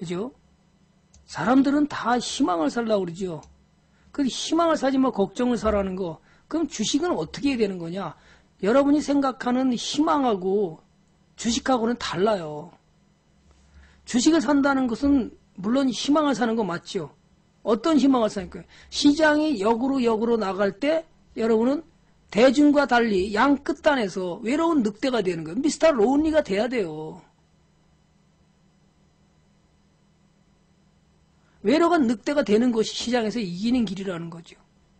그죠? 사람들은 다 희망을 살라고 그러죠. 그 희망을 사지 마 걱정을 사라는 거. 그럼 주식은 어떻게 해야 되는 거냐? 여러분이 생각하는 희망하고 주식하고는 달라요. 주식을 산다는 것은 물론 희망을 사는 거 맞죠? 어떤 희망을 사는 거예요? 시장이 역으로 나갈 때 여러분은 대중과 달리 양 끝단에서 외로운 늑대가 되는 거예요. 미스터 론리가 돼야 돼요. 외로운 늑대가 되는 것이 시장에서 이기는 길이라는 거죠.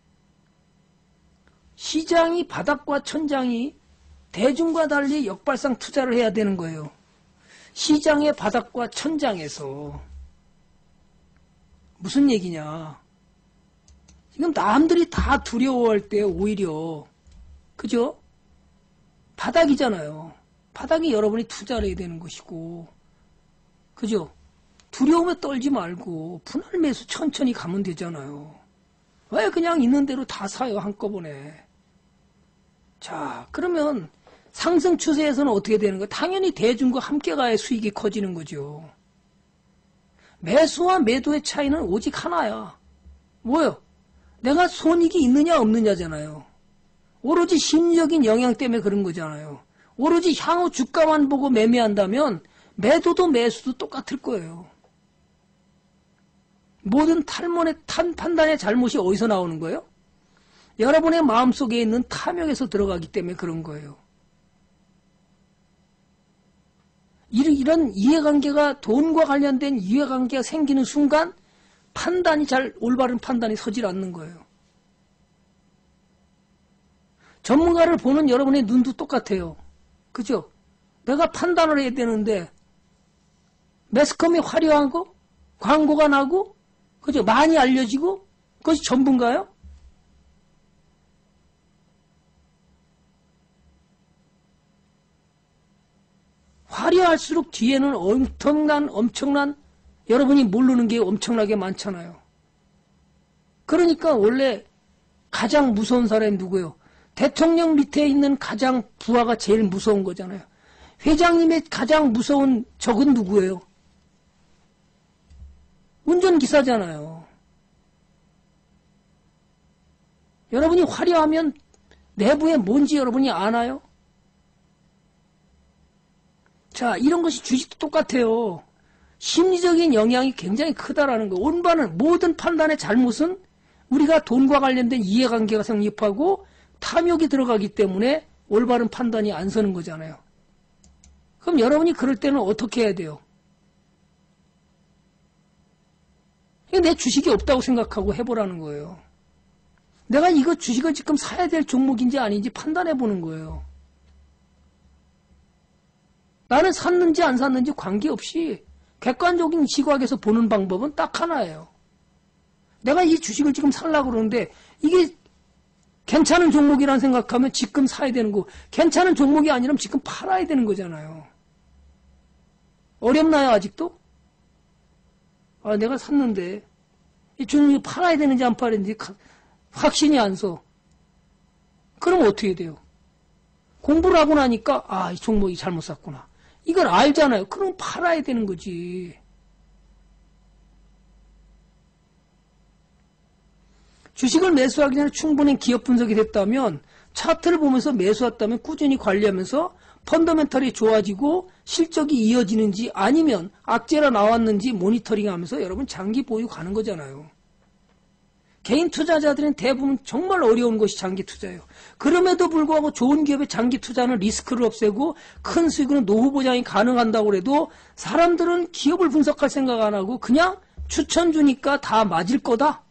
시장이 바닥과 천장이 대중과 달리 역발상 투자를 해야 되는 거예요. 시장의 바닥과 천장에서. 무슨 얘기냐. 지금 남들이 다 두려워할 때 오히려 그죠? 바닥이잖아요. 바닥이 여러분이 투자를 해야 되는 것이고 그죠? 두려움에 떨지 말고 분할 매수 천천히 가면 되잖아요. 왜 그냥 있는 대로 다 사요 한꺼번에. 자 그러면 상승 추세에서는 어떻게 되는 거예요? 당연히 대중과 함께 가야 수익이 커지는 거죠. 매수와 매도의 차이는 오직 하나야. 뭐요? 내가 손익이 있느냐 없느냐잖아요. 오로지 심리적인 영향 때문에 그런 거잖아요. 오로지 향후 주가만 보고 매매한다면 매도도 매수도 똑같을 거예요. 모든 판단의 잘못이 어디서 나오는 거예요? 여러분의 마음속에 있는 탐욕에서 들어가기 때문에 그런 거예요. 이런 이해관계가 돈과 관련된 이해관계가 생기는 순간 올바른 판단이 서질 않는 거예요. 전문가를 보는 여러분의 눈도 똑같아요. 그죠? 내가 판단을 해야 되는데 매스컴이 화려하고 광고가 나고 그죠? 많이 알려지고 그것이 전부인가요? 화려할수록 뒤에는 엄청난 여러분이 모르는 게 엄청나게 많잖아요. 그러니까 원래 가장 무서운 사람이 누구예요? 대통령 밑에 있는 가장 부하가 제일 무서운 거잖아요. 회장님의 가장 무서운 적은 누구예요? 운전기사잖아요. 여러분이 화려하면 내부에 뭔지 여러분이 아나요? 자, 이런 것이 주식도 똑같아요. 심리적인 영향이 굉장히 크다라는 거. 올바른 모든 판단의 잘못은 우리가 돈과 관련된 이해관계가 성립하고 탐욕이 들어가기 때문에 올바른 판단이 안 서는 거잖아요. 그럼 여러분이 그럴 때는 어떻게 해야 돼요? 내 주식이 없다고 생각하고 해보라는 거예요. 내가 이거 주식을 지금 사야 될 종목인지 아닌지 판단해 보는 거예요. 나는 샀는지 안 샀는지 관계없이 객관적인 시각에서 보는 방법은 딱 하나예요. 내가 이 주식을 지금 살려고 그러는데 이게 괜찮은 종목이라는 생각하면 지금 사야 되는 거, 괜찮은 종목이 아니라면 지금 팔아야 되는 거잖아요. 어렵나요, 아직도? 아, 내가 샀는데 이 종목이 팔아야 되는지 안 팔아야 되는지 확신이 안 서. 그럼 어떻게 돼요? 공부를 하고 나니까 이 종목이 잘못 샀구나. 이걸 알잖아요. 그럼 팔아야 되는 거지. 주식을 매수하기 전에 충분히 기업 분석이 됐다면, 차트를 보면서 매수했다면 꾸준히 관리하면서 펀더멘털이 좋아지고 실적이 이어지는지 아니면 악재가 나왔는지 모니터링하면서 여러분 장기 보유 가는 거잖아요. 개인 투자자들은 대부분 정말 어려운 것이 장기 투자예요. 그럼에도 불구하고 좋은 기업의 장기 투자는 리스크를 없애고 큰 수익은 노후 보장이 가능한다고 해도 사람들은 기업을 분석할 생각 안 하고 그냥 추천 주니까 다 맞을 거다?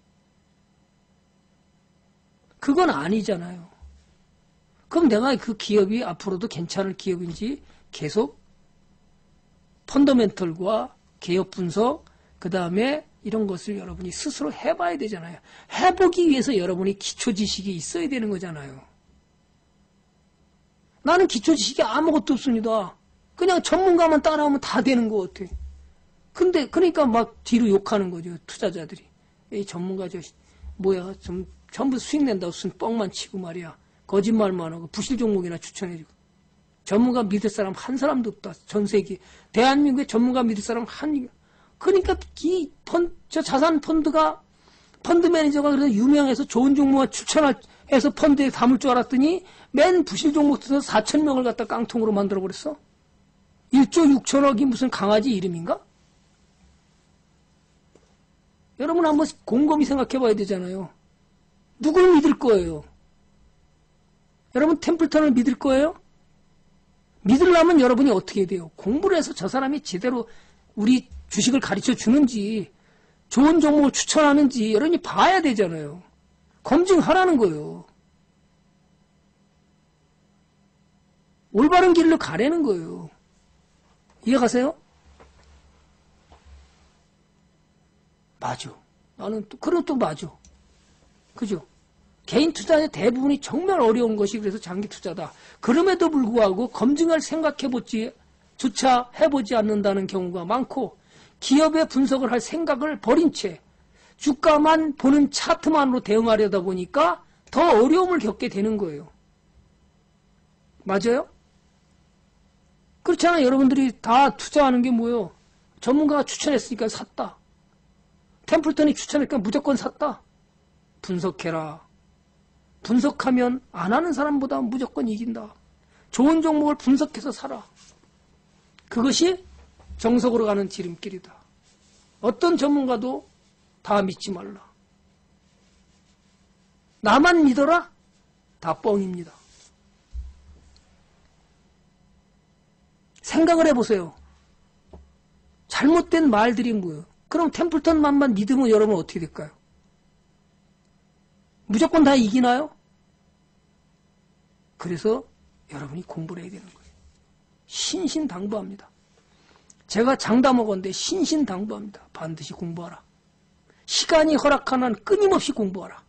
그건 아니잖아요. 그럼 내가 그 기업이 앞으로도 괜찮을 기업인지 계속 펀더멘털과 개업 분석, 그 다음에 이런 것을 여러분이 스스로 해봐야 되잖아요. 해보기 위해서 여러분이 기초 지식이 있어야 되는 거잖아요. 나는 기초 지식이 아무것도 없습니다. 그냥 전문가만 따라오면 다 되는 거 같아. 근데 그러니까 막 뒤로 욕하는 거죠. 투자자들이. 이 전문가 전부 수익 낸다고 무슨 뻥만 치고 말이야. 거짓말만 하고 부실 종목이나 추천해주고. 전문가 믿을 사람 한 사람도 없다. 전 세계. 대한민국에 전문가 믿을 사람 그러니까 저 자산 펀드가 펀드 매니저가 그래서 유명해서 좋은 종목만 추천해서 펀드에 담을 줄 알았더니 맨 부실 종목 들어서 4,000명을 갖다 깡통으로 만들어버렸어. 1조 6천억이 무슨 강아지 이름인가? 여러분 한번 곰곰이 생각해 봐야 되잖아요. 누굴 믿을 거예요? 여러분 템플턴을 믿을 거예요? 믿으려면 여러분이 어떻게 해야 돼요? 공부를 해서 저 사람이 제대로 우리 주식을 가르쳐 주는지 좋은 종목을 추천하는지 여러분이 봐야 되잖아요. 검증하라는 거예요. 올바른 길로 가라는 거예요. 이해가세요? 맞아. 나는 또, 그럼 또 맞아. 그죠? 개인 투자의 대부분이 정말 어려운 것이 그래서 장기 투자다. 그럼에도 불구하고 검증을 생각해보지, 조차 해보지 않는다는 경우가 많고, 기업의 분석을 할 생각을 버린 채, 주가만 보는 차트만으로 대응하려다 보니까 더 어려움을 겪게 되는 거예요. 맞아요? 그렇잖아요. 여러분들이 다 투자하는 게 뭐예요? 전문가가 추천했으니까 샀다. 템플턴이 추천했으니까 무조건 샀다. 분석해라. 분석하면 안 하는 사람보다 무조건 이긴다. 좋은 종목을 분석해서 사라. 그것이 정석으로 가는 지름길이다. 어떤 전문가도 다 믿지 말라. 나만 믿어라? 다 뻥입니다. 생각을 해보세요. 잘못된 말들이 뭐예요? 그럼 템플턴만만 믿으면 여러분 어떻게 될까요? 무조건 다 이기나요? 그래서 여러분이 공부를 해야 되는 거예요. 신신당부합니다. 제가 장담 먹었는데 신신당부합니다. 반드시 공부하라. 시간이 허락하는 한 끊임없이 공부하라.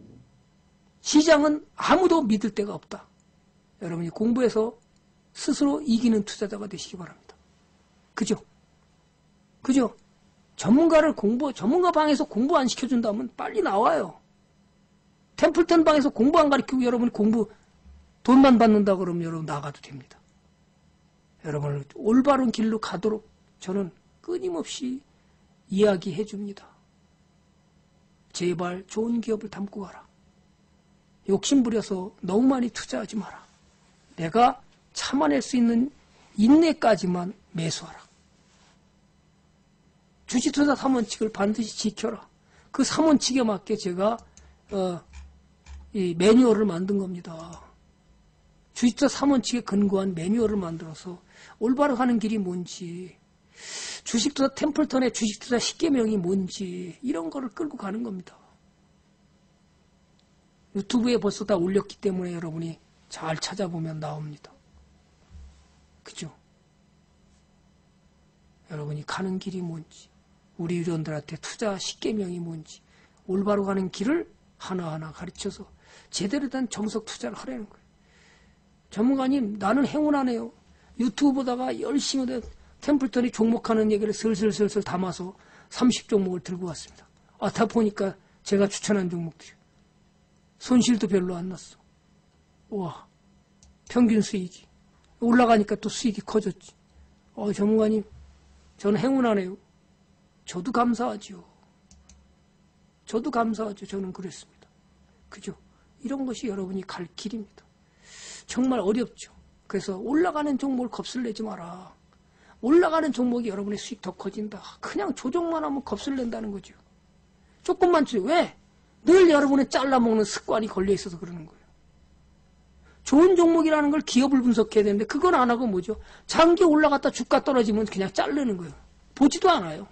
시장은 아무도 믿을 데가 없다. 여러분이 공부해서 스스로 이기는 투자자가 되시기 바랍니다. 그죠? 그죠? 전문가 방에서 공부 안 시켜준다면 빨리 나와요. 템플턴 방에서 공부 안 가르치고 여러분이 돈만 받는다 그러면 여러분 나가도 됩니다. 여러분을 올바른 길로 가도록 저는 끊임없이 이야기해 줍니다. 제발 좋은 기업을 담고 가라. 욕심부려서 너무 많이 투자하지 마라. 내가 참아낼 수 있는 인내까지만 매수하라. 주식투자 3원칙을 반드시 지켜라. 그 3원칙에 맞게 제가 이 매뉴얼을 만든 겁니다. 주식투자 3원칙에 근거한 매뉴얼을 만들어서 올바로 가는 길이 뭔지, 주식투자 템플턴의 주식투자 10계명이 뭔지 이런 거를 끌고 가는 겁니다. 유튜브에 벌써 다 올렸기 때문에 여러분이 잘 찾아보면 나옵니다. 그죠? 여러분이 가는 길이 뭔지, 우리 유료원들한테 투자 10계명이 뭔지, 올바로 가는 길을 하나하나 가르쳐서 제대로 된 정석 투자를 하라는 거예요. 전문가님, 나는 행운하네요. 유튜브 보다가 열심히 템플턴이 종목하는 얘기를 슬슬슬슬 담아서 30종목을 들고 왔습니다. 다 보니까 제가 추천한 종목들이 손실도 별로 안 났어. 와, 평균 수익이 올라가니까 또 수익이 커졌지. 전문가님, 저는 행운하네요. 저도 감사하죠. 저는 그랬습니다. 그죠? 이런 것이 여러분이 갈 길입니다. 정말 어렵죠. 그래서 올라가는 종목을 겁을 내지 마라. 올라가는 종목이 여러분의 수익 더 커진다. 그냥 조정만 하면 겁을 낸다는 거죠. 조금만 주세요. 왜? 늘 여러분의 잘라먹는 습관이 걸려있어서 그러는 거예요. 좋은 종목이라는 걸 기업을 분석해야 되는데 그건 안 하고 뭐죠? 장기 올라갔다 주가 떨어지면 그냥 자르는 거예요. 보지도 않아요.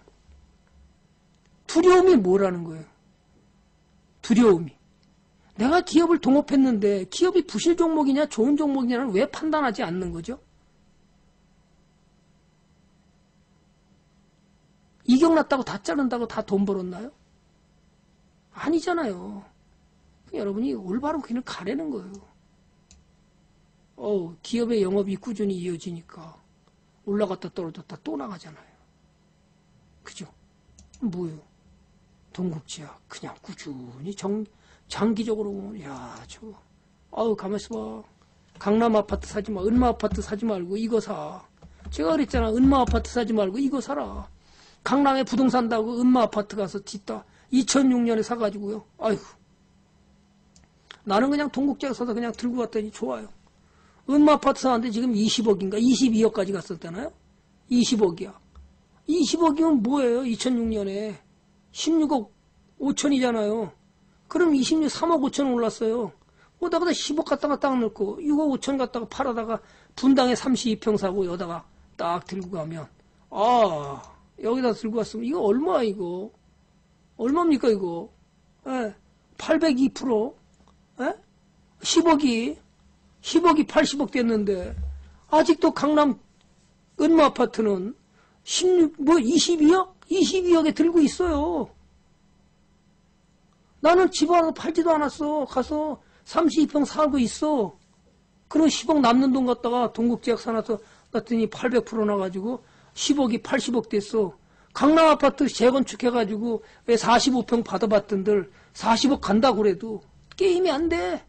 두려움이 뭐라는 거예요? 두려움이. 내가 기업을 동업했는데 기업이 부실 종목이냐 좋은 종목이냐를 왜 판단하지 않는 거죠? 이격 났다고 다 자른다고 다 돈 벌었나요? 아니잖아요. 여러분이 올바른 길을 가라는 거예요. 기업의 영업이 꾸준히 이어지니까 올라갔다 떨어졌다 또 나가잖아요. 그죠? 뭐예요? 동국지야. 그냥 꾸준히 장기적으로, 가만있어 봐. 강남 아파트 사지 마. 은마 아파트 사지 말고 이거 사. 제가 그랬잖아. 은마 아파트 사지 말고 이거 사라. 강남에 부동산 산다고 음마 아파트 가서 짓다. 2006년에 사가지고요. 아이고. 나는 그냥 동국제약 사서 그냥 들고 갔더니 좋아요. 음마 아파트 사는데 지금 20억인가 22억까지 갔었잖아요. 20억이야. 20억이면 뭐예요? 2006년에 16억 5천이잖아요. 그럼 26, 3억 5천 올랐어요. 거기다가 10억 갖다가 딱 넣고 6억 5천 갖다가 팔아다가 분당에 32평 사고 여기다가 딱 들고 가면 여기다 들고 왔으면 이거 얼마야 이거? 얼마입니까 이거? 예, 802%? 예? 10억이 80억 됐는데 아직도 강남 은마 아파트는 22억? 22억에 들고 있어요. 나는 집 하나 팔지도 않았어. 가서 32평 살고 있어. 그럼 10억 남는 돈 갖다가 동국제약 사놔서 놨더니 800% 나가지고 10억이 80억 됐어. 강남 아파트 재건축해가지고 왜 45평 받아봤던들 40억 간다고 그래도 게임이 안 돼.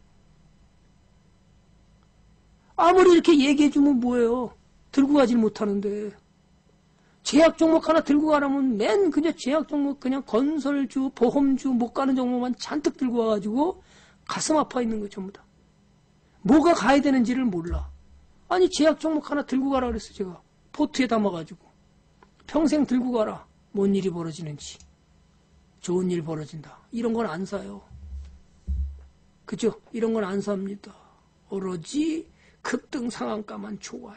아무리 이렇게 얘기해주면 뭐예요. 들고 가질 못하는데. 제약 종목 하나 들고 가라면 그냥 제약 종목 그냥 건설주, 보험주 못 가는 종목만 잔뜩 들고 와가지고 가슴 아파 있는 거 전부 다. 뭐가 가야 되는지를 몰라. 아니 제약 종목 하나 들고 가라 그랬어 제가. 포트에 담아가지고. 평생 들고 가라. 뭔 일이 벌어지는지. 좋은 일 벌어진다. 이런 건 안 사요. 그죠? 이런 건 안 삽니다. 오로지 급등 상한가만 좋아해.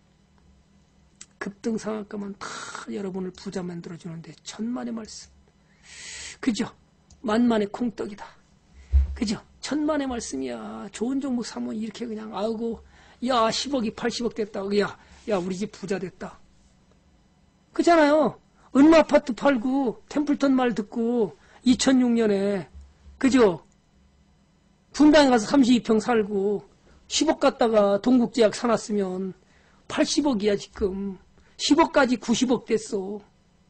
급등 상한가만 다 여러분을 부자 만들어주는데 천만의 말씀. 그죠? 만만의 콩떡이다. 그죠? 천만의 말씀이야. 좋은 종목 사면 이렇게 그냥 아우고 야 10억이 80억 됐다. 야 우리 집 부자 됐다. 그잖아요. 은마 아파트 팔고 템플턴 말 듣고 2006년에 그죠? 분당에 가서 32평 살고 10억 갖다가 동국제약 사놨으면 80억이야 지금. 10억까지 90억 됐어.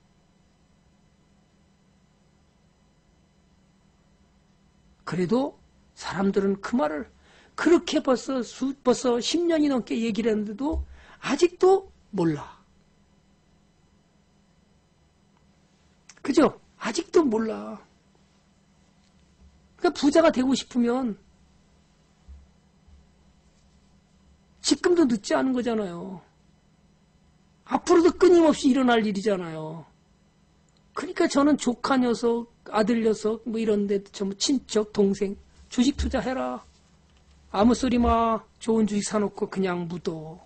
그래도 사람들은 그 말을 그렇게 벌써 10년이 넘게 얘기를 했는데도 아직도 몰라. 그죠? 아직도 몰라. 그러니까 부자가 되고 싶으면 지금도 늦지 않은 거잖아요. 앞으로도 끊임없이 일어날 일이잖아요. 그러니까 저는 조카 녀석, 아들 녀석 뭐 이런데 전부 친척, 동생 주식 투자해라. 아무 소리 마. 좋은 주식 사놓고 그냥 묻어.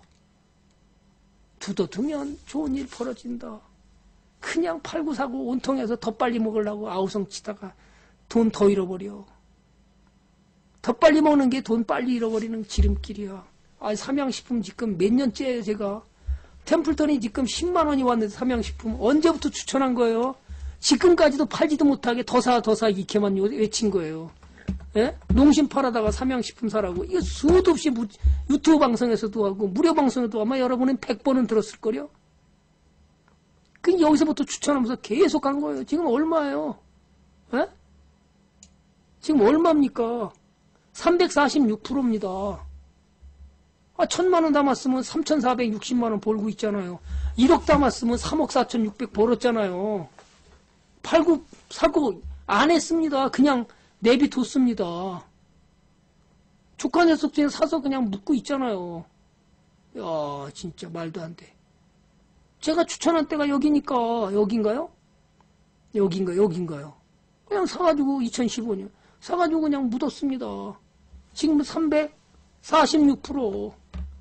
두면 좋은 일 벌어진다. 그냥 팔고 사고 온통해서 더 빨리 먹으려고 아우성 치다가 돈 더 잃어버려. 더 빨리 먹는 게 돈 빨리 잃어버리는 지름길이야. 삼양식품 지금 몇 년째예요 제가. 템플턴이 지금 10만 원이 왔는데 삼양식품 언제부터 추천한 거예요? 지금까지도 팔지도 못하게 더 사 이렇게만 외친 거예요. 예? 농심 팔아다가 삼양식품 사라고. 이거 수도 없이 유튜브 방송에서도 하고 무료 방송에도 아마 여러분은 100번은 들었을걸요? 그 여기서부터 추천하면서 계속 간 거예요. 지금 얼마예요? 예? 지금 얼마입니까? 346%입니다. 1,000만 원 담았으면 3,460만 원 벌고 있잖아요. 1억 담았으면 3억 4,600 벌었잖아요. 팔고 사고 안 했습니다. 그냥 내비뒀습니다. 조카 녀석 중에 사서 그냥 묻고 있잖아요. 야 진짜 말도 안 돼. 제가 추천한 때가 여기니까 여긴가요? 여긴가요? 그냥 사가지고 2015년 사가지고 그냥 묻었습니다. 지금 346%.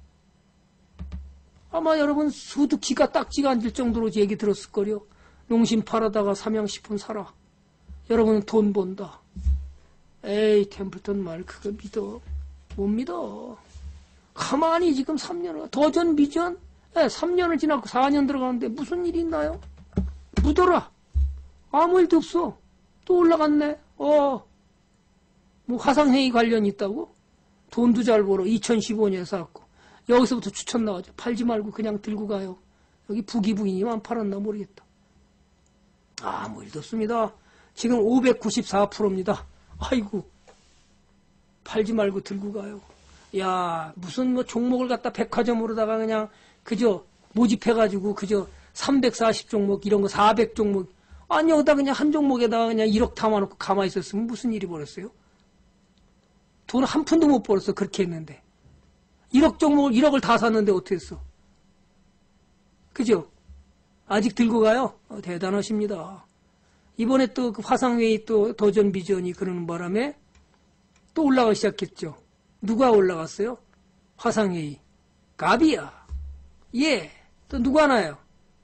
아마 여러분 수두 기가 딱지가 앉을 정도로 얘기 들었을걸요. 농심 팔아다가 삼양식품 사라. 여러분은 돈 번다. 에이 템플턴 말 그거 믿어. 못 믿어. 가만히 지금 3년을 더전 미전 3년을 지나고 4년 들어가는데 무슨 일이 있나요? 묻어라. 아무 일도 없어. 또 올라갔네. 뭐 화상회의 관련이 있다고? 돈도 잘 벌어. 2015년에 사갖고. 여기서부터 추천 나와죠. 팔지 말고 그냥 들고 가요. 여기 부기부인이만 팔았나 모르겠다. 아무 일도 없습니다. 지금 594%입니다. 아이고. 팔지 말고 들고 가요. 야 무슨 종목을 갖다 백화점으로다가 그냥 그저 모집해가지고 그저 340종목 이런 거 400종목 아니 여기다 그냥 한 종목에다가 그냥 1억 담아놓고 가만히 있었으면 무슨 일이 벌었어요? 돈 한 푼도 못 벌었어. 그렇게 했는데 1억 종목을 1억을 다 샀는데 어떻게 했어? 그죠? 아직 들고 가요? 대단하십니다. 이번에 또 그 화상회의 또 도전 비전이 그러는 바람에 또 올라가기 시작했죠. 누가 올라갔어요? 화상회의. 가비야. 예. 또 누가 나요?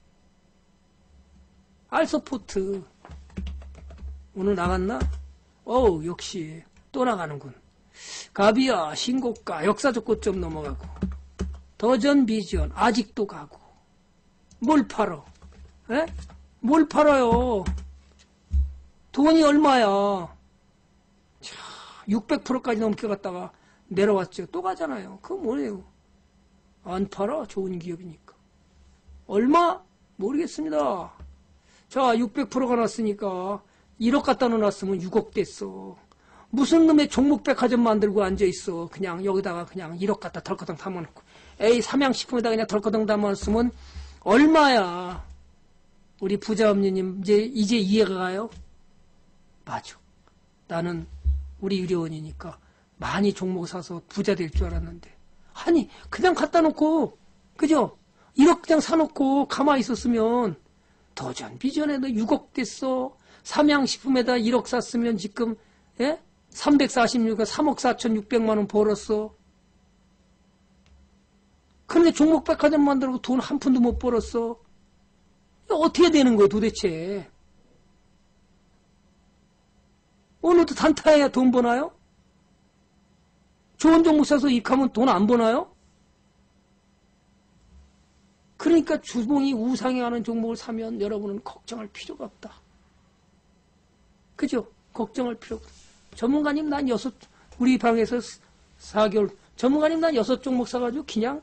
알서포트. 오늘 나갔나? 어우, 역시 또 나가는군. 가비야, 신고가, 역사적 고점 넘어가고. 도전 비전, 아직도 가고. 뭘 팔어? 에? 뭘 팔아요? 돈이 얼마야? 600%까지 넘게 갔다가 내려왔죠. 또 가잖아요. 그거 뭐예요? 안 팔아? 좋은 기업이니까. 얼마? 모르겠습니다. 자, 600%가 났으니까 1억 갖다 놓았으면 6억 됐어. 무슨 놈의 종목 백화점 만들고 앉아있어. 그냥 여기다가 그냥 1억 갖다 덜커덩 담아놓고. 에이, 삼양식품에다 그냥 덜커덩 담아놓으면 얼마야? 우리 부자엄니님 이제 이해가 가요? 맞아. 나는 우리 의료원이니까 많이 종목 사서 부자 될 줄 알았는데. 아니, 그냥 갖다 놓고, 그죠? 1억 그냥 사놓고 가만히 있었으면 도전 비전에도 6억 됐어. 삼양식품에다 1억 샀으면 지금, 예? 346에 3억 4,600만 원 벌었어. 그런데 종목 백화점 만들고 돈 한 푼도 못 벌었어. 어떻게 되는 거야 도대체? 오늘도 단타해야 돈 버나요? 좋은 종목 사서 이익하면 돈 안 버나요? 그러니까 주봉이 우상향하는 종목을 사면 여러분은 걱정할 필요가 없다. 그죠? 걱정할 필요가 없다. 전문가님 난 우리 방에서 4개월 전문가님 난 6종목 사가지고 그냥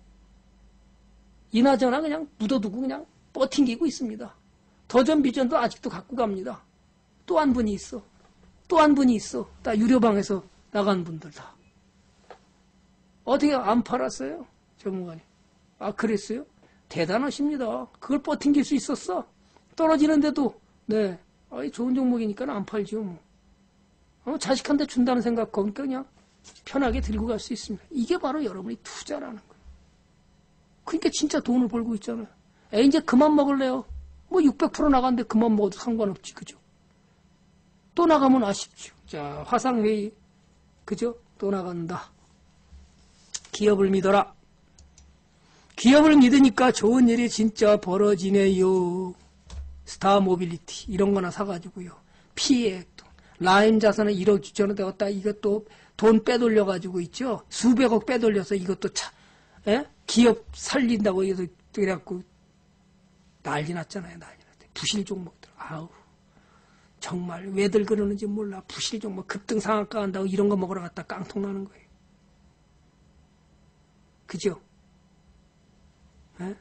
이나저나 그냥 묻어두고 그냥 버팅기고 있습니다. 도전 비전도 아직도 갖고 갑니다. 또 한 분이 있어. 또 한 분이 있어. 다 유료방에서 나간 분들 다. 어떻게 안 팔았어요? 전문가님. 아, 그랬어요? 대단하십니다. 그걸 버팅길 수 있었어. 떨어지는데도, 네. 아이, 좋은 종목이니까 안 팔죠, 뭐. 자식한테 준다는 생각, 그러니까 그냥 편하게 들고 갈 수 있습니다. 이게 바로 여러분이 투자라는 거예요. 그러니까 진짜 돈을 벌고 있잖아요. 이제 그만 먹을래요. 뭐 600% 나갔는데 그만 먹어도 상관없지, 그죠? 또 나가면 아쉽죠. 자, 화상회의, 그죠? 또 나간다. 기업을 믿어라. 기업을 믿으니까 좋은 일이 진짜 벌어지네요. 스타 모빌리티 이런 거나 사가지고요. 피해액도. 라임 자산은 1억 주전에 되었다. 이것도 돈 빼돌려가지고 있죠. 수백억 빼돌려서 이것도 기업 살린다고 그래갖고 난리 났잖아요. 난리 났대. 부실 종목들. 아우. 정말 왜들 그러는지 몰라. 부실 종목 급등 상한가 한다고 이런 거 먹으러 갔다 깡통 나는 거예요. 그죠? 에?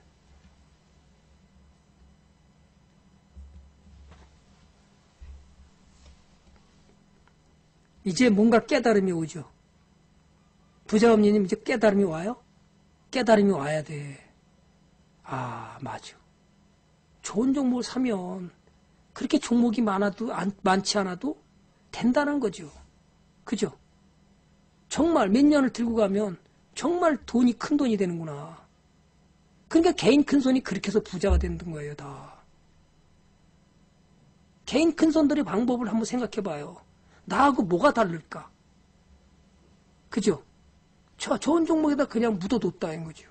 이제 뭔가 깨달음이 오죠. 부자엄니님 이제 깨달음이 와요? 깨달음이 와야 돼. 아, 맞아. 좋은 종목을 사면 그렇게 종목이 많지 않아도 된다는 거죠. 그죠? 정말 몇 년을 들고 가면 정말 돈이 큰 돈이 되는구나. 그러니까 개인 큰손이 그렇게 해서 부자가 되는 거예요, 다. 개인 큰손들의 방법을 한번 생각해 봐요. 나하고 뭐가 다를까? 그죠? 좋은 종목에다 그냥 묻어뒀다는 거죠.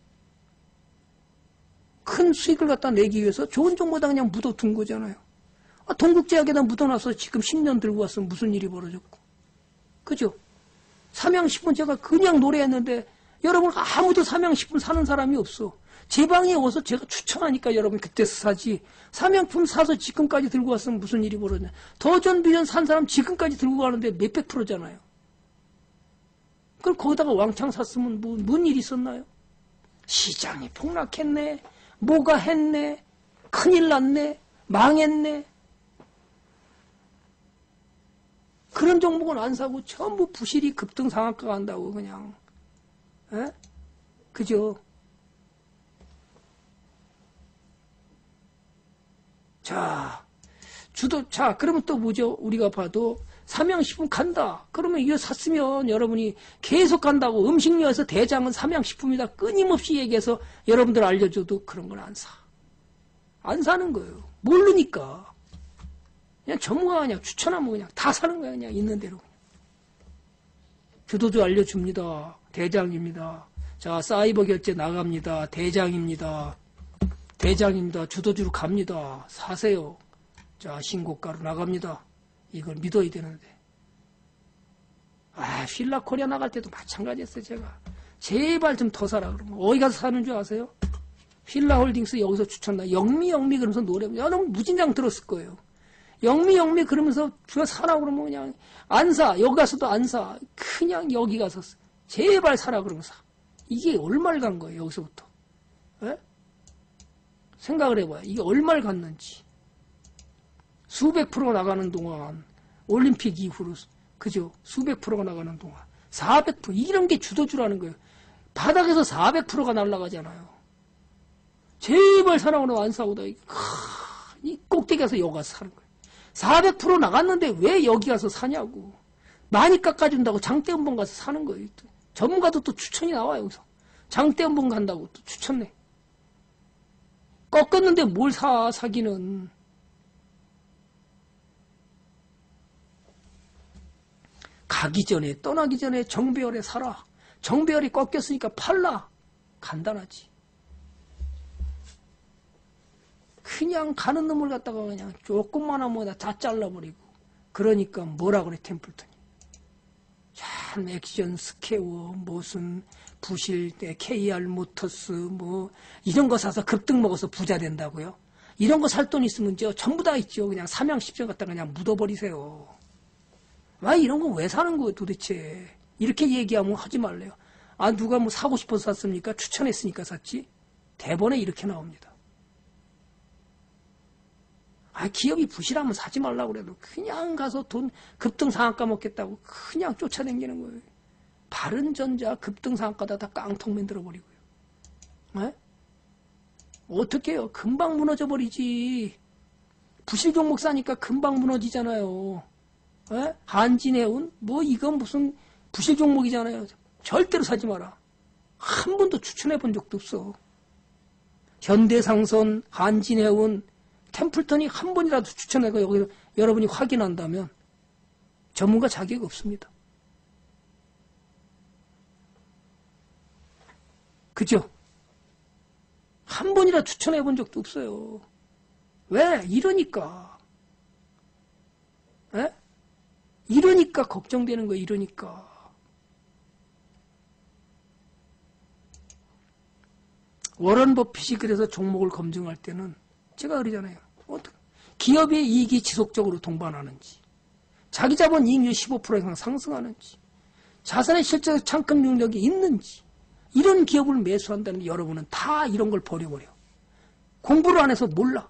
큰 수익을 갖다 내기 위해서 좋은 종목에다 그냥 묻어둔 거잖아요. 동국제약에다 묻어놔서 지금 10년 들고 왔으면 무슨 일이 벌어졌고. 그죠? 삼양식품 제가 그냥 노래했는데 여러분 아무도 삼양식품 사는 사람이 없어. 제 방에 와서 제가 추천하니까 여러분 그때서 사지. 삼양품 사서 지금까지 들고 왔으면 무슨 일이 벌어졌냐. 도전 비전 산 사람 지금까지 들고 가는데 몇백 프로잖아요. 그럼 거기다가 왕창 샀으면 뭔 일이 있었나요? 시장이 폭락했네. 뭐가 했네. 큰일 났네. 망했네. 그런 종목은 안 사고 전부 부실이 급등 상한가 간다고 그냥. 에? 그죠? 자, 자, 그러면 또 뭐죠? 우리가 봐도 삼양식품 간다. 그러면 이거 샀으면 여러분이 계속 간다고 음식료에서 대장은 삼양식품이다. 끊임없이 얘기해서 여러분들 알려줘도 그런 걸 안 사. 안 사는 거예요. 모르니까. 그냥 전문가가 그냥 추천하면 그냥 다 사는 거야. 그냥 있는 대로. 주도주 알려줍니다. 대장입니다. 자, 사이버 결제 나갑니다. 대장입니다. 대장입니다. 주도주로 갑니다. 사세요. 자, 신고가로 나갑니다. 이걸 믿어야 되는데. 필라 코리아 나갈 때도 마찬가지였어요, 제가. 제발 좀 더 사라, 그러면. 어디 가서 사는 줄 아세요? 필라 홀딩스 여기서 추천다. 영미 그러면서 노래, 여러분 무진장 들었을 거예요. 영미 그러면서 주가 사라 그러면 그냥 안 사. 여기 가서도 안 사. 그냥 여기 가서 제발 사라 그러면 사. 이게 얼마를 간 거예요, 여기서부터. 에? 생각을 해봐요. 이게 얼마를 갔는지. 수백 프로 나가는 동안, 올림픽 이후로, 그죠? 수백 프로가 나가는 동안, 400%, 이런 게 주도주라는 거예요. 바닥에서 400%가 날아가잖아요. 제발 사라고 안 사고다. 이 꼭대기 가서 여기 가서 사는 거예요. 400% 나갔는데 왜 여기 가서 사냐고. 많이 깎아준다고 장대음봉 가서 사는 거예요. 전문가도 또 추천이 나와요, 여기서. 장대음봉 간다고 또 추천해. 꺾었는데 뭘 사기는. 가기 전에, 떠나기 전에 정배열에 사라. 정배열이 꺾였으니까 팔라. 간단하지. 그냥 가는 놈을 갖다가 그냥 조금만 하면 다 잘라버리고. 그러니까 뭐라 그래, 템플턴이. 참, 액션, 스퀘어, 무슨, 부실, KR 모터스, 뭐, 이런 거 사서 급등 먹어서 부자 된다고요? 이런 거 살 돈 있으면 전부 다 있죠. 그냥 삼양십전 갖다가 그냥 묻어버리세요. 이런 거 왜 사는 거예요, 도대체? 이렇게 얘기하면 하지 말래요. 누가 뭐 사고 싶어서 샀습니까? 추천했으니까 샀지? 대본에 이렇게 나옵니다. 기업이 부실하면 사지 말라고 그래도 그냥 가서 돈 급등 상한가 먹겠다고 그냥 쫓아다니는 거예요. 바른전자 급등 상한가다 다 깡통 만들어버리고요. 에? 어떻게 해요? 금방 무너져 버리지. 부실 종목 사니까 금방 무너지잖아요. 에? 한진해운? 뭐 이건 무슨 부실 종목이잖아요. 절대로 사지 마라. 한 번도 추천해 본 적도 없어. 현대상선, 한진해운, 템플턴이 한 번이라도 추천해서 여기 여러분이 확인한다면 전문가 자격 없습니다. 그죠? 한 번이라 추천해 본 적도 없어요. 왜? 이러니까. 에? 이러니까 걱정되는 거예요. 이러니까. 워런 버핏이 그래서 종목을 검증할 때는 제가 그러잖아요. 기업의 이익이 지속적으로 동반하는지, 자기 자본 이익률 15% 이상 상승하는지, 자산의 실제적 창급 능력이 있는지, 이런 기업을 매수한다는 여러분은 다 이런 걸 버려버려. 공부를 안 해서 몰라.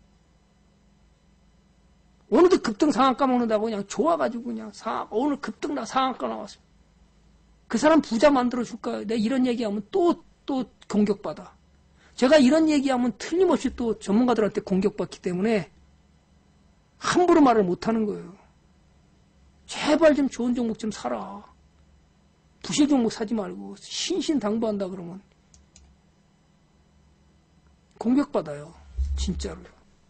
오늘도 급등 상한가 먹는다고 그냥 좋아가지고 그냥 오늘 급등 상한가 나왔어. 그 사람 부자 만들어 줄까요? 내가 이런 얘기하면 또 공격받아. 제가 이런 얘기하면 틀림없이 또 전문가들한테 공격받기 때문에 함부로 말을 못하는 거예요. 제발 좀 좋은 종목 좀 사라. 부실 종목 사지 말고 신신당부한다 그러면 공격받아요. 진짜로요.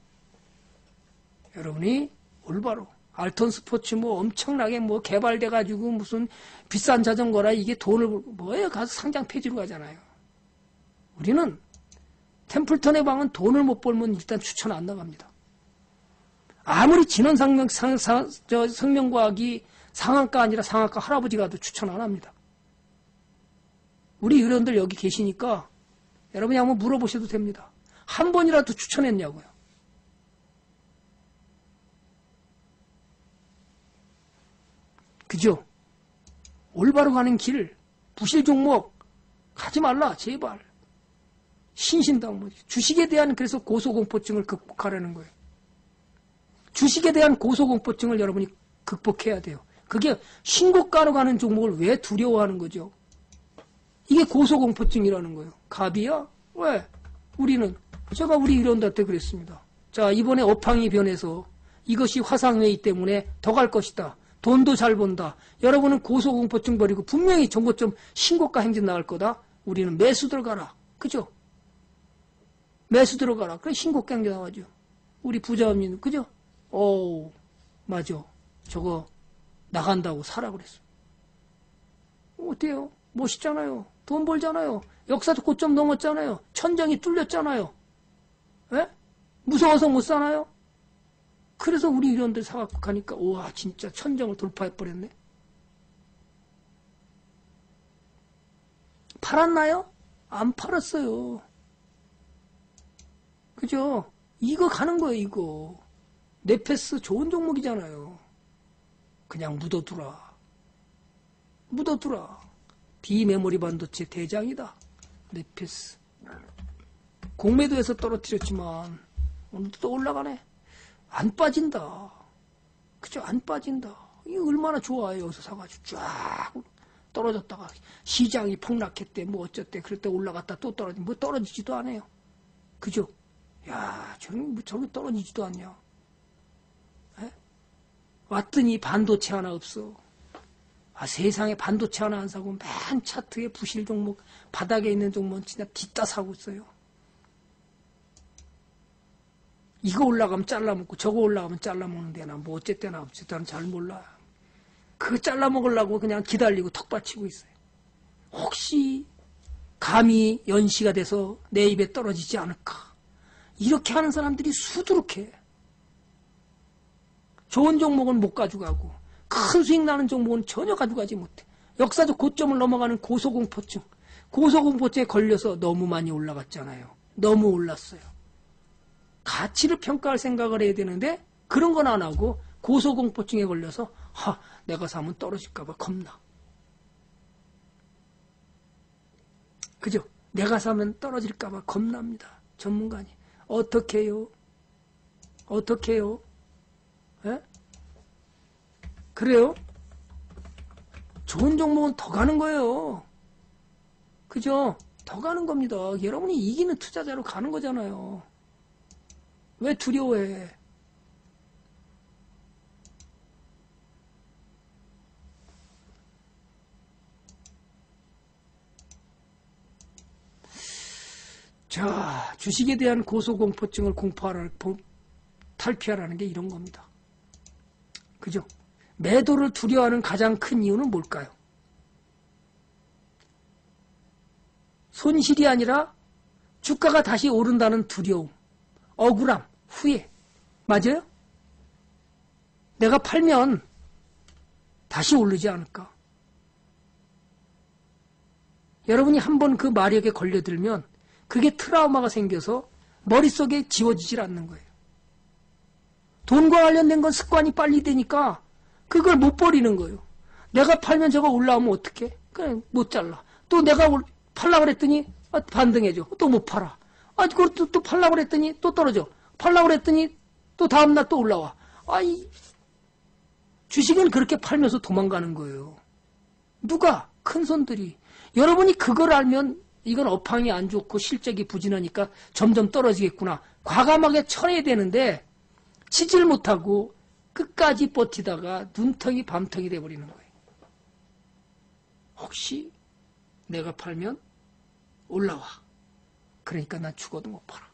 여러분이 올바로 알턴 스포츠 뭐 엄청나게 뭐 개발돼가지고 무슨 비싼 자전거라 이게 돈을 뭐예요? 가서 상장 폐지로 가잖아요. 우리는 템플턴의 방은 돈을 못 벌면 일단 추천 안 나갑니다. 아무리 생명과학이 상한가 아니라 상한가 할아버지가 와도 추천 안 합니다. 우리 의원들 여기 계시니까 여러분이 한번 물어보셔도 됩니다. 한 번이라도 추천했냐고요. 그죠? 올바로 가는 길, 부실 종목 가지 말라, 제발. 신신당부. 주식에 대한 그래서 고소공포증을 극복하라는 거예요. 주식에 대한 고소공포증을 여러분이 극복해야 돼요. 그게 신고가로 가는 종목을 왜 두려워하는 거죠? 이게 고소공포증이라는 거예요. 갑이야? 왜? 제가 우리 의원들한테 그랬습니다. 자, 이번에 업황이 변해서 이것이 화상회의 때문에 더 갈 것이다. 돈도 잘 번다. 여러분은 고소공포증 버리고 분명히 정보점 신고가 행진 나갈 거다. 우리는 매수 들어가라. 그죠? 매수 들어가라. 그래 신고가 행진 나가죠. 우리 부자업님 그죠? 오 맞아. 저거 나간다고 사라 그랬어. 어때요? 멋있잖아요. 돈 벌잖아요. 역사적 고점 넘었잖아요. 천장이 뚫렸잖아요. 에? 무서워서 못 사나요? 그래서 우리 이런 데 사갖고 가니까 우와 진짜 천장을 돌파해버렸네. 팔았나요? 안 팔았어요. 그죠? 이거 가는 거예요 이거. 네페스 좋은 종목이잖아요. 그냥 묻어두라. 묻어두라. 비메모리 반도체 대장이다. 네페스. 공매도에서 떨어뜨렸지만 오늘도 또 올라가네. 안 빠진다. 그죠? 안 빠진다. 이게 얼마나 좋아요. 여기서 사가지고 쫙 떨어졌다가 시장이 폭락했대. 뭐 어쨌대. 그럴 때 올라갔다 또 떨어지면 뭐 떨어지지도 않아요. 그죠? 야, 저기 떨어지지도 않냐. 에? 왔더니 반도체 하나 없어. 아, 세상에 반도체 하나 안 사고 맨 차트에 부실 종목, 바닥에 있는 종목 진짜 뒤따 사고 있어요. 이거 올라가면 잘라먹고 저거 올라가면 잘라먹는데 나 뭐 어쨌대나 어쨌든 잘 몰라. 그거 잘라먹으려고 그냥 기다리고 턱 받치고 있어요. 혹시 감이 연시가 돼서 내 입에 떨어지지 않을까. 이렇게 하는 사람들이 수두룩해. 좋은 종목은 못 가져가고 큰 수익 나는 종목은 전혀 가져가지 못해. 역사적 고점을 넘어가는 고소공포증. 고소공포증에 걸려서 너무 많이 올라갔잖아요. 너무 올랐어요. 가치를 평가할 생각을 해야 되는데 그런 건 안 하고 고소공포증에 걸려서 내가 사면 떨어질까 봐 겁나. 그죠? 내가 사면 떨어질까 봐 겁납니다. 전문가니. 어떻게 해요? 어떻게 해요? 에? 그래요? 좋은 종목은 더 가는 거예요. 그죠? 더 가는 겁니다. 여러분이 이기는 투자자로 가는 거잖아요. 왜 두려워해? 자, 주식에 대한 고소공포증을 탈피하라는 게 이런 겁니다. 그죠? 매도를 두려워하는 가장 큰 이유는 뭘까요? 손실이 아니라 주가가 다시 오른다는 두려움, 억울함, 후회. 맞아요? 내가 팔면 다시 오르지 않을까? 여러분이 한번 그 마력에 걸려들면 그게 트라우마가 생겨서 머릿속에 지워지질 않는 거예요. 돈과 관련된 건 습관이 빨리 되니까 그걸 못 버리는 거예요. 내가 팔면 저거 올라오면 어떡해? 그냥 못 잘라. 또 내가 팔라고 그랬더니 반등해줘. 또 못 팔아. 그걸 또 팔라고 그랬더니 또 떨어져. 팔라고 그랬더니 또 다음날 또 올라와. 주식은 그렇게 팔면서 도망가는 거예요. 누가? 큰 손들이. 여러분이 그걸 알면 이건 업황이 안 좋고 실적이 부진하니까 점점 떨어지겠구나. 과감하게 쳐내야 되는데 치질 못하고 끝까지 버티다가 눈텅이 밤텅이 돼버리는 거예요. 혹시 내가 팔면 올라와. 그러니까 난 죽어도 못 팔아.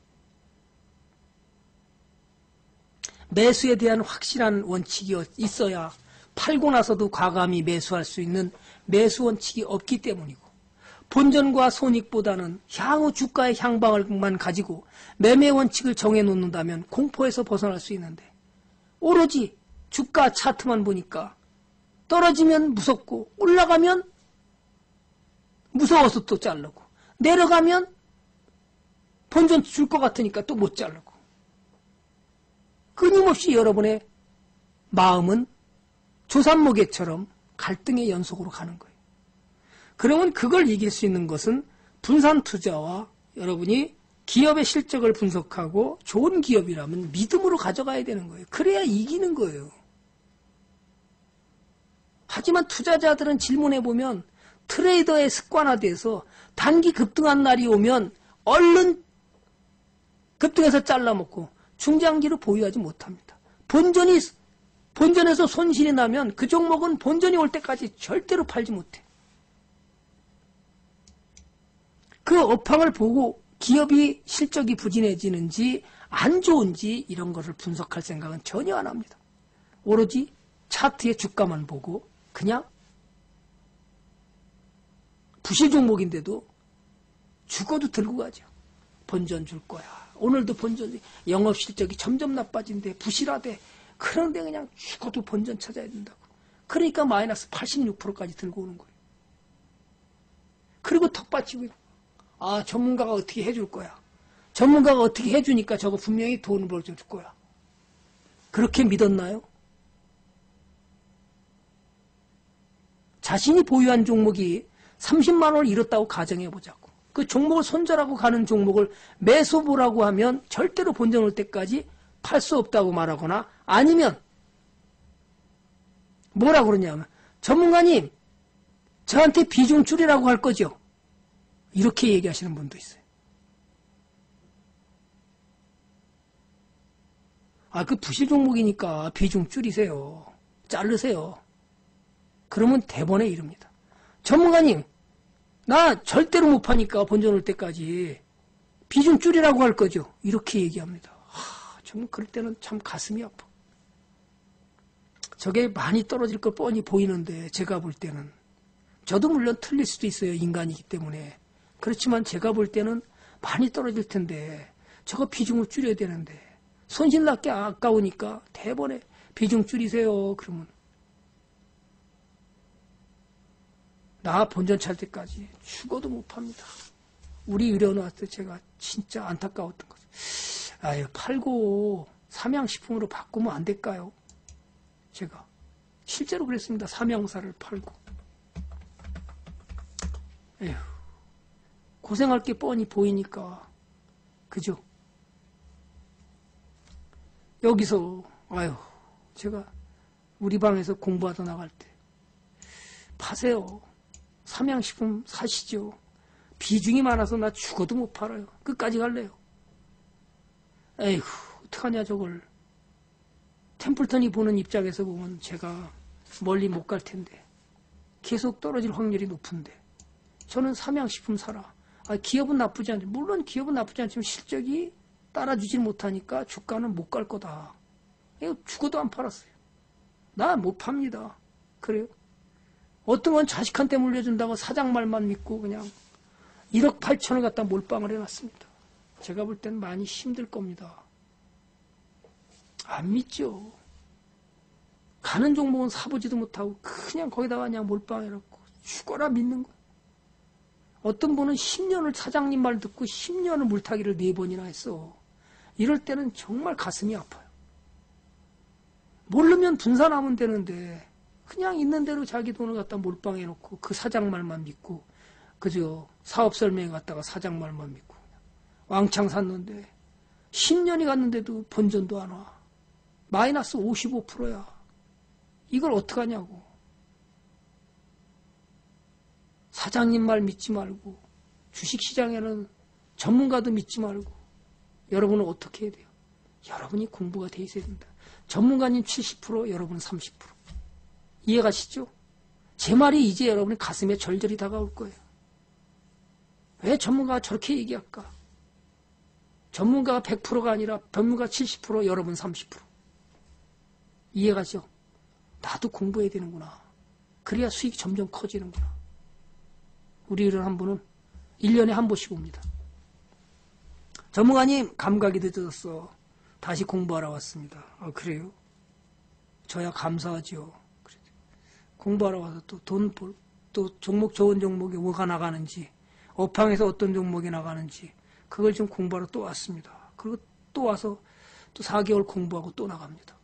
매수에 대한 확실한 원칙이 있어야 팔고 나서도 과감히 매수할 수 있는 매수 원칙이 없기 때문이고 본전과 손익보다는 향후 주가의 향방을만 가지고 매매 원칙을 정해놓는다면 공포에서 벗어날 수 있는데 오로지 주가 차트만 보니까 떨어지면 무섭고 올라가면 무서워서 또 자르고 내려가면 본전 줄 것 같으니까 또 못 자르고 끊임없이 여러분의 마음은 조산모개처럼 갈등의 연속으로 가는 거예요. 그러면 그걸 이길 수 있는 것은 분산 투자와 여러분이 기업의 실적을 분석하고 좋은 기업이라면 믿음으로 가져가야 되는 거예요. 그래야 이기는 거예요. 하지만 투자자들은 질문해보면 트레이더의 습관화돼서 단기 급등한 날이 오면 얼른 급등해서 잘라먹고 중장기로 보유하지 못합니다. 본전에서 손실이 나면 그 종목은 본전이 올 때까지 절대로 팔지 못해. 그 업황을 보고 기업이 실적이 부진해지는지 안 좋은지 이런 것을 분석할 생각은 전혀 안 합니다. 오로지 차트의 주가만 보고 그냥 부실 종목인데도 죽어도 들고 가죠. 본전 줄 거야. 오늘도 본전, 영업실적이 점점 나빠진대. 부실하대. 그런데 그냥 죽어도 본전 찾아야 된다고. 그러니까 마이너스 86%까지 들고 오는 거예요. 그리고 턱받치고 전문가가 어떻게 해줄 거야. 전문가가 어떻게 해주니까 저거 분명히 돈을 벌어줄 거야. 그렇게 믿었나요? 자신이 보유한 종목이 30만 원을 잃었다고 가정해보자고. 그 종목을 손절하고 가는 종목을 매수보라고 하면 절대로 본전 올 때까지 팔 수 없다고 말하거나 아니면 뭐라 그러냐면 전문가님 저한테 비중 줄이라고 할 거죠. 이렇게 얘기하시는 분도 있어요. 그 부실 종목이니까 비중 줄이세요. 자르세요. 그러면 대번에 이릅니다. 전문가님, 나 절대로 못 파니까 본전 올 때까지 비중 줄이라고 할 거죠. 이렇게 얘기합니다. 정말 그럴 때는 참 가슴이 아파. 저게 많이 떨어질 거 뻔히 보이는데 제가 볼 때는 저도 물론 틀릴 수도 있어요. 인간이기 때문에. 그렇지만 제가 볼 때는 많이 떨어질 텐데 저거 비중을 줄여야 되는데 손실 났게 아까우니까 대번에 비중 줄이세요. 그러면 나 본전 찰 때까지 죽어도 못 팝니다. 우리 의료 나왔을 때 제가 진짜 안타까웠던 거죠. 팔고 삼양식품으로 바꾸면 안 될까요? 제가 실제로 그랬습니다. 삼양사를 팔고. 에휴, 고생할 게 뻔히 보이니까 그죠? 여기서 제가 우리 방에서 공부하다 나갈 때 파세요. 삼양식품 사시죠. 비중이 많아서 나 죽어도 못 팔아요. 끝까지 갈래요. 에휴, 어떡하냐 저걸. 템플턴이 보는 입장에서 보면 제가 멀리 못 갈 텐데 계속 떨어질 확률이 높은데 저는 삼양식품 사라. 기업은 나쁘지 않지. 물론 기업은 나쁘지 않지만 실적이 따라주질 못하니까 주가는 못 갈 거다. 이거 죽어도 안 팔았어요. 나 못 팝니다. 그래요? 어떤 건 자식한테 물려준다고 사장 말만 믿고 그냥 1억 8천을 갖다 몰빵을 해놨습니다. 제가 볼 때는 많이 힘들 겁니다. 안 믿죠. 가는 종목은 사보지도 못하고 그냥 거기다가 그냥 몰빵해놓고 죽어라 믿는 거예요. 어떤 분은 10년을 사장님 말 듣고 10년을 물타기를 4번이나 했어. 이럴 때는 정말 가슴이 아파요. 모르면 분산하면 되는데 그냥 있는 대로 자기 돈을 갖다 몰빵해놓고 그 사장 말만 믿고 그저 사업 설명회 갔다가 사장 말만 믿고 왕창 샀는데 10년이 갔는데도 본전도 안 와. 마이너스 55%야. 이걸 어떡하냐고. 사장님 말 믿지 말고 주식시장에는 전문가도 믿지 말고 여러분은 어떻게 해야 돼요? 여러분이 공부가 돼 있어야 된다. 전문가님 70%, 여러분은 30%. 이해가시죠? 제 말이 이제 여러분의 가슴에 절절히 다가올 거예요. 왜 전문가가 저렇게 얘기할까? 전문가가 100%가 아니라 전문가 70%, 여러분 30%. 이해가죠? 나도 공부해야 되는구나. 그래야 수익이 점점 커지는구나. 우리 이런 한 분은 1년에 한 번씩 옵니다. 전문가님, 감각이 늦어졌어. 다시 공부하러 왔습니다. 그래요? 저야 감사하죠. 공부하러 와서 또 또 종목 좋은 종목이 뭐가 나가는지, 업황에서 어떤 종목이 나가는지, 그걸 좀 공부하러 또 왔습니다. 그리고 또 와서 또 4개월 공부하고 또 나갑니다.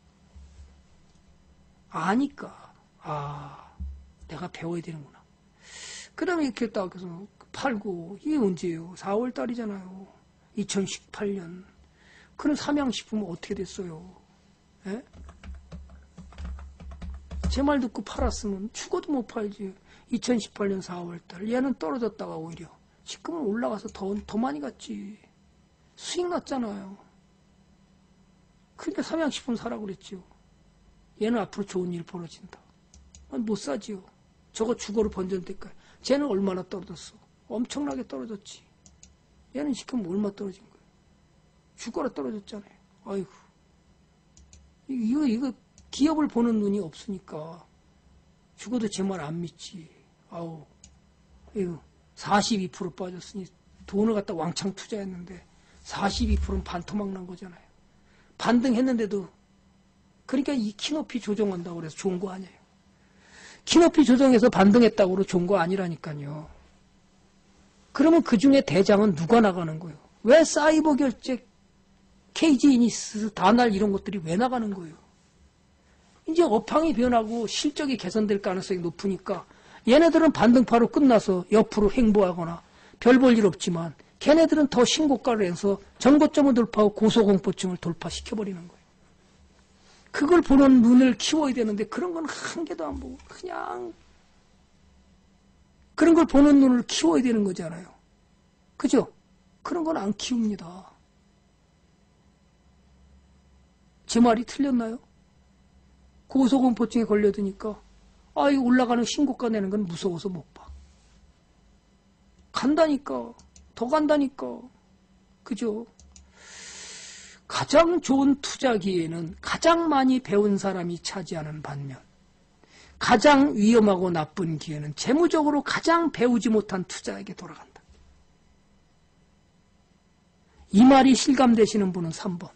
아니까, 내가 배워야 되는구나. 그 다음에 이렇게 딱 해서 팔고, 이게 언제예요? 4월 달이잖아요. 2018년. 그럼 삼양식품은 어떻게 됐어요? 에? 제 말 듣고 팔았으면 죽어도 못 팔지. 2018년 4월 달. 얘는 떨어졌다가 오히려. 지금은 올라가서 더 많이 갔지. 수익 났잖아요. 그러니까 삼양식품 사라고 그랬죠. 얘는 앞으로 좋은 일 벌어진다. 못 사지요. 저거 주거로 번전 때까지. 쟤는 얼마나 떨어졌어. 엄청나게 떨어졌지. 얘는 지금 얼마 떨어진 거예요. 주거로 떨어졌잖아요. 아이고. 이거 기업을 보는 눈이 없으니까 죽어도 제 말 안 믿지. 아우. 이거 42% 빠졌으니 돈을 갖다 왕창 투자했는데 42%는 반토막 난 거잖아요. 반등했는데도 그러니까 이 키높이 조정한다고 그래서 좋은 거 아니에요. 키높이 조정해서 반등했다고 그래서 좋은 거 아니라니까요. 그러면 그 중에 대장은 누가 나가는 거예요? 왜 사이버 결제, KG 이니스, 다날 이런 것들이 왜 나가는 거예요? 이제 업황이 변하고 실적이 개선될 가능성이 높으니까 얘네들은 반등파로 끝나서 옆으로 횡보하거나 별 볼 일 없지만 걔네들은 더 신고가를 해서 전고점을 돌파하고 고소공포증을 돌파시켜버리는 거예요. 그걸 보는 눈을 키워야 되는데 그런 건 한 개도 안 보고 그냥 그런 걸 보는 눈을 키워야 되는 거잖아요. 그죠? 그런 건 안 키웁니다. 제 말이 틀렸나요? 고소공포증에 걸려드니까 아 이거 올라가는 신고가 내는 건 무서워서 못 봐. 간다니까. 더 간다니까. 그죠? 가장 좋은 투자 기회는 가장 많이 배운 사람이 차지하는 반면 가장 위험하고 나쁜 기회는 재무적으로 가장 배우지 못한 투자에게 돌아간다. 이 말이 실감되시는 분은 3번.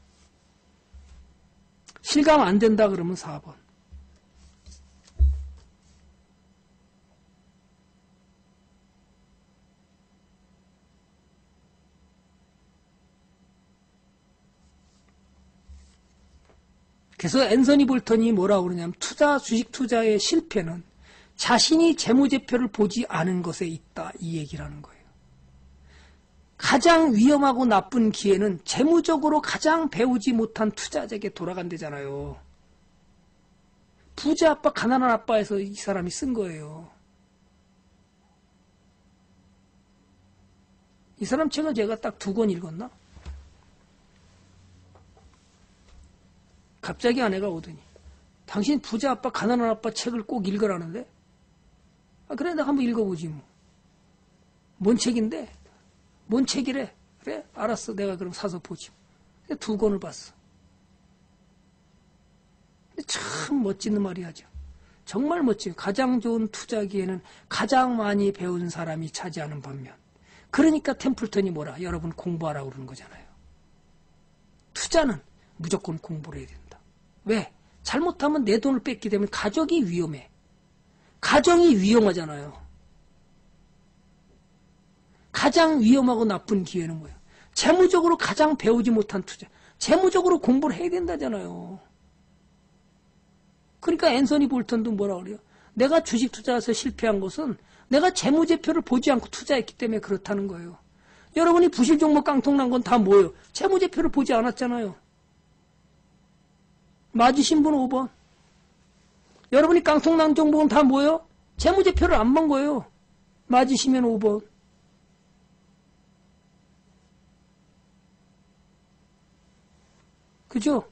실감 안 된다 그러면 4번. 그래서 앤서니 볼턴이 뭐라고 그러냐면 주식 투자의 실패는 자신이 재무제표를 보지 않은 것에 있다. 이 얘기라는 거예요. 가장 위험하고 나쁜 기회는 재무적으로 가장 배우지 못한 투자자에게 돌아간대잖아요. 부자 아빠, 가난한 아빠에서 이 사람이 쓴 거예요. 이 사람 책을 제가 딱 2권 읽었나? 갑자기 아내가 오더니 당신 부자 아빠 가난한 아빠 책을 꼭 읽으라는데 그래 내가 한번 읽어보지 뭐. 뭔 책인데? 뭔 책이래? 그래 알았어 내가 그럼 사서 보지. 2권을 봤어. 참 멋진 말이 하죠. 정말 멋져요. 가장 좋은 투자 기회는 가장 많이 배운 사람이 차지하는 반면 그러니까 템플턴이 뭐라 여러분 공부하라고 그러는 거잖아요. 투자는 무조건 공부를 해야 된다. 왜? 잘못하면 내 돈을 뺏게 되면 가족이 위험해. 가정이 위험하잖아요. 가장 위험하고 나쁜 기회는 뭐예요? 재무적으로 가장 배우지 못한 투자. 재무적으로 공부를 해야 된다잖아요. 그러니까 앤서니 볼턴도 뭐라 그래요? 내가 주식 투자에서 실패한 것은 내가 재무제표를 보지 않고 투자했기 때문에 그렇다는 거예요. 여러분이 부실 종목 깡통 난 건 다 뭐예요? 재무제표를 보지 않았잖아요. 맞으신 분 5번. 여러분이 깡통 난 종목은 다 뭐예요? 재무제표를 안 본 거예요. 맞으시면 5번. 그죠?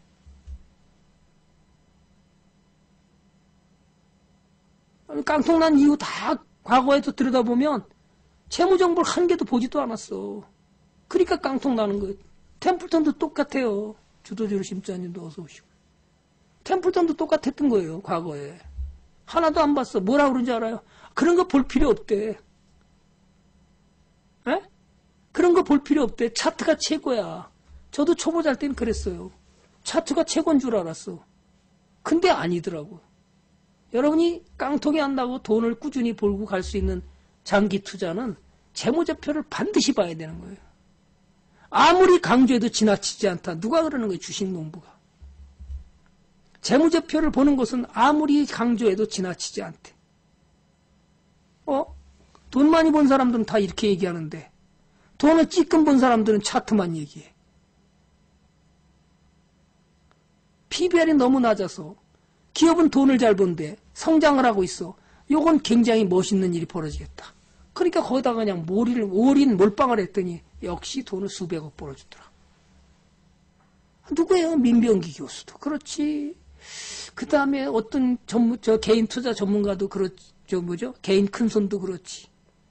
깡통 난 이후 다 과거에도 들여다보면 재무정보를 한 개도 보지도 않았어. 그러니까 깡통 나는 거예요. 템플턴도 똑같아요. 주도주로 심자님도 어서 오시고. 템플턴도 똑같았던 거예요. 과거에. 하나도 안 봤어. 뭐라 그런지 알아요? 그런 거 볼 필요 없대. 에? 그런 거 볼 필요 없대. 차트가 최고야. 저도 초보자 할 때는 그랬어요. 차트가 최고인 줄 알았어. 근데 아니더라고. 여러분이 깡통이 안 나고 돈을 꾸준히 벌고 갈 수 있는 장기 투자는 재무제표를 반드시 봐야 되는 거예요. 아무리 강조해도 지나치지 않다. 누가 그러는 거예요? 주식농부가. 재무제표를 보는 것은 아무리 강조해도 지나치지 않대. 돈 많이 번 사람들은 다 이렇게 얘기하는데 돈을 찌끔 번 사람들은 차트만 얘기해. PBR이 너무 낮아서 기업은 돈을 잘 번데 성장을 하고 있어. 요건 굉장히 멋있는 일이 벌어지겠다. 그러니까 거기다가 그냥 몰빵을 했더니 역시 돈을 수백억 벌어주더라. 누구예요? 민병기 교수도 그렇지. 그 다음에 어떤 개인 투자 전문가도 그렇지. 개인 큰손도 그렇지.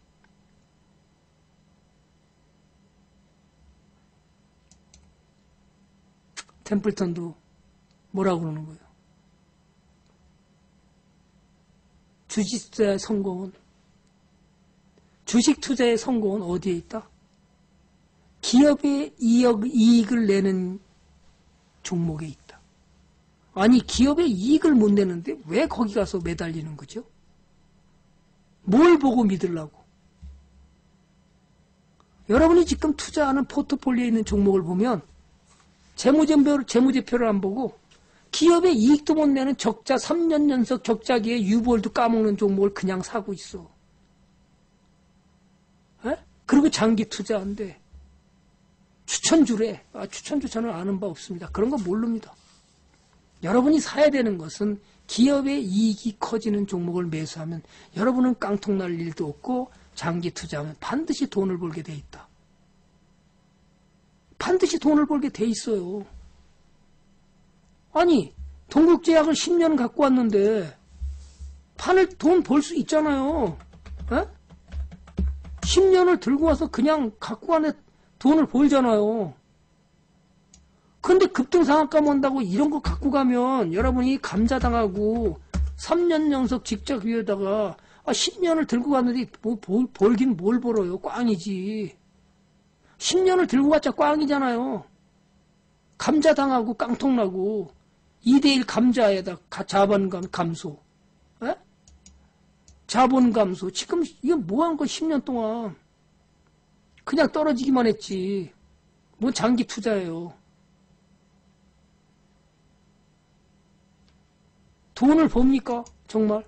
템플턴도 뭐라고 그러는 거예요? 주식 투자의 성공은 어디에 있다? 기업의 이익을 내는 종목에 있다. 아니, 기업의 이익을 못 내는데 왜 거기 가서 매달리는 거죠? 뭘 보고 믿으려고? 여러분이 지금 투자하는 포트폴리오에 있는 종목을 보면 재무제표를 안 보고 기업의 이익도 못 내는 적자 3년 연속 적자기에 유보율도 까먹는 종목을 그냥 사고 있어. 에? 그리고 장기 투자한대. 추천주래. 추천주 저는 아는 바 없습니다. 그런 거 모릅니다. 여러분이 사야 되는 것은 기업의 이익이 커지는 종목을 매수하면 여러분은 깡통 날 일도 없고 장기 투자하면 반드시 돈을 벌게 돼 있다. 반드시 돈을 벌게 돼 있어요. 아니, 동국제약을 10년 갖고 왔는데 돈 벌 수 있잖아요. 에? 10년을 들고 와서 그냥 갖고 안에 돈을 벌잖아요. 근데 급등상한가 온다고 이런 거 갖고 가면 여러분이 감자당하고 3년 연속 직접 위에다가 10년을 들고 갔는데 벌긴 뭘 벌어요. 꽝이지. 10년을 들고 갔자 꽝이잖아요. 감자당하고 깡통나고 2대1 감자에다 자본감 감소. 에? 자본 감소. 지금 이게 뭐 한 거 10년 동안. 그냥 떨어지기만 했지. 뭐 장기 투자예요. 돈을 법니까? 정말?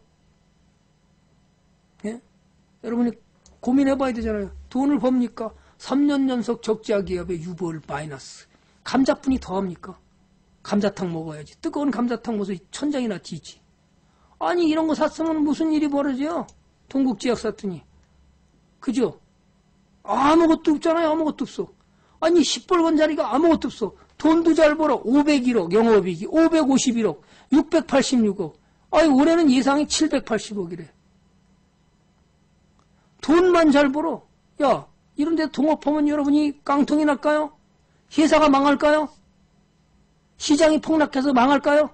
예? 여러분이 고민해봐야 되잖아요. 돈을 법니까? 3년 연속 적자 기업의 유보율 마이너스. 감자뿐이 더합니까? 감자탕 먹어야지. 뜨거운 감자탕 먹어서 천장이나 튀지. 아니 이런 거 샀으면 무슨 일이 벌어져요? 동국제약 샀더니. 그죠? 아무것도 없잖아요. 아무것도 없어. 아니 10벌건짜리가 아무것도 없어. 돈도 잘 벌어. 501억 영업이익이. 551억. 686억. 아니 올해는 예상이 780억이래. 돈만 잘 벌어. 야 이런 데 동업하면 여러분이 깡통이 날까요? 회사가 망할까요? 시장이 폭락해서 망할까요?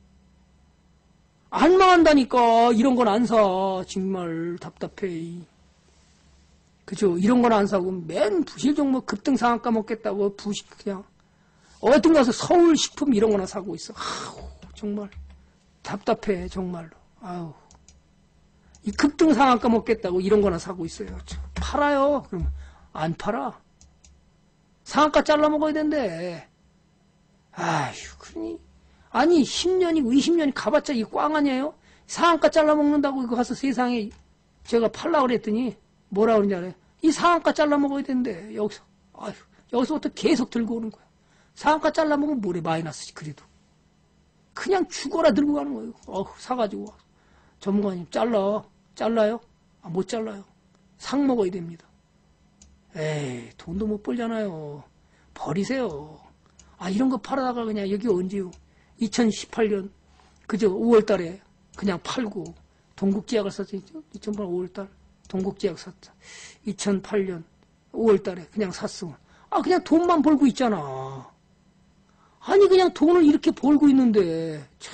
안 망한다니까. 이런 건 안 사. 정말 답답해. 그죠? 이런 건 안 사고 맨 부실 종목 급등상한가 먹겠다고 부실 그냥 어떤 가서 서울식품 이런 거나 사고 있어. 아우 정말 답답해 정말로. 아우 이 급등상한가 먹겠다고 이런 거나 사고 있어요. 팔아요. 그럼 안 팔아. 상한가 잘라 먹어야 된대. 아휴 그러니 아니 10년이고 20년이 가봤자 이 꽝 아니에요? 상한가 잘라 먹는다고 이거 가서 세상에 제가 팔라 그랬더니 뭐라 그러냐 그래. 이 상한가 잘라 먹어야 된대. 여기서 아휴 여기서부터 계속 들고 오는 거야. 상한가 잘라 먹으면 뭐래 마이너스지 그래도. 그냥 죽어라 들고 가는 거예요. 사가지고 전문가님 잘라요? 못 잘라요. 상 먹어야 됩니다. 에이 돈도 못 벌잖아요. 버리세요. 이런 거 팔아다가 그냥 여기 언제요? 2018년 그저 5월달에 그냥 팔고 동국제약을 샀죠. 2008년 5월달 동국제약 샀죠. 2008년 5월달에 그냥 샀으면 그냥 돈만 벌고 있잖아. 아니 그냥 돈을 이렇게 벌고 있는데 참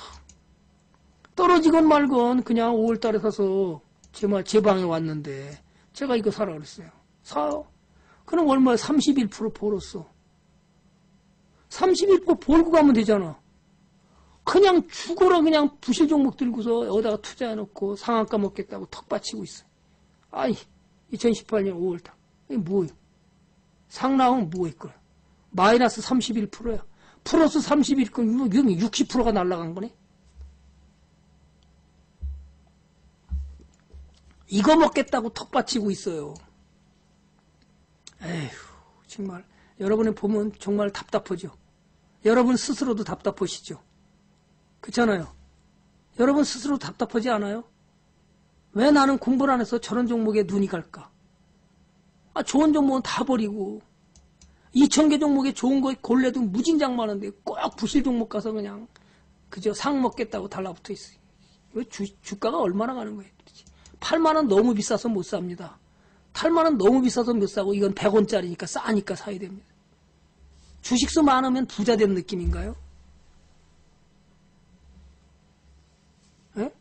떨어지건 말건 그냥 5월달에 사서 제 방에 왔는데 제가 이거 사라 그랬어요. 사요. 그럼 얼마야? 31% 벌었어. 31% 벌고 가면 되잖아. 그냥 죽어라 그냥 부실 종목 들고서 여기다가 투자해놓고 상한가 먹겠다고 턱 받치고 있어. 2018년 5월달. 이게 뭐예요? 상 나오면 뭐 있거야? 마이너스 31%야. 플러스 31%, 60%가 날아간 거네? 이거 먹겠다고 턱 받치고 있어요. 에휴, 정말. 여러분이 보면 정말 답답하죠? 여러분 스스로도 답답하시죠? 그렇잖아요? 여러분 스스로 답답하지 않아요? 왜 나는 공부를 안 해서 저런 종목에 눈이 갈까? 좋은 종목은 다 버리고 2,000개 종목에 좋은 거 골래도 무진장 많은데 꼭 부실 종목 가서 그냥 그저 상 먹겠다고 달라붙어 있어요. 이거 주가가 얼마나 가는 거예요? 8만 원 너무 비싸서 못 삽니다. 8만 원 너무 비싸서 못 사고 이건 100원짜리니까 싸니까 사야 됩니다. 주식수 많으면 부자 된 느낌인가요? 에?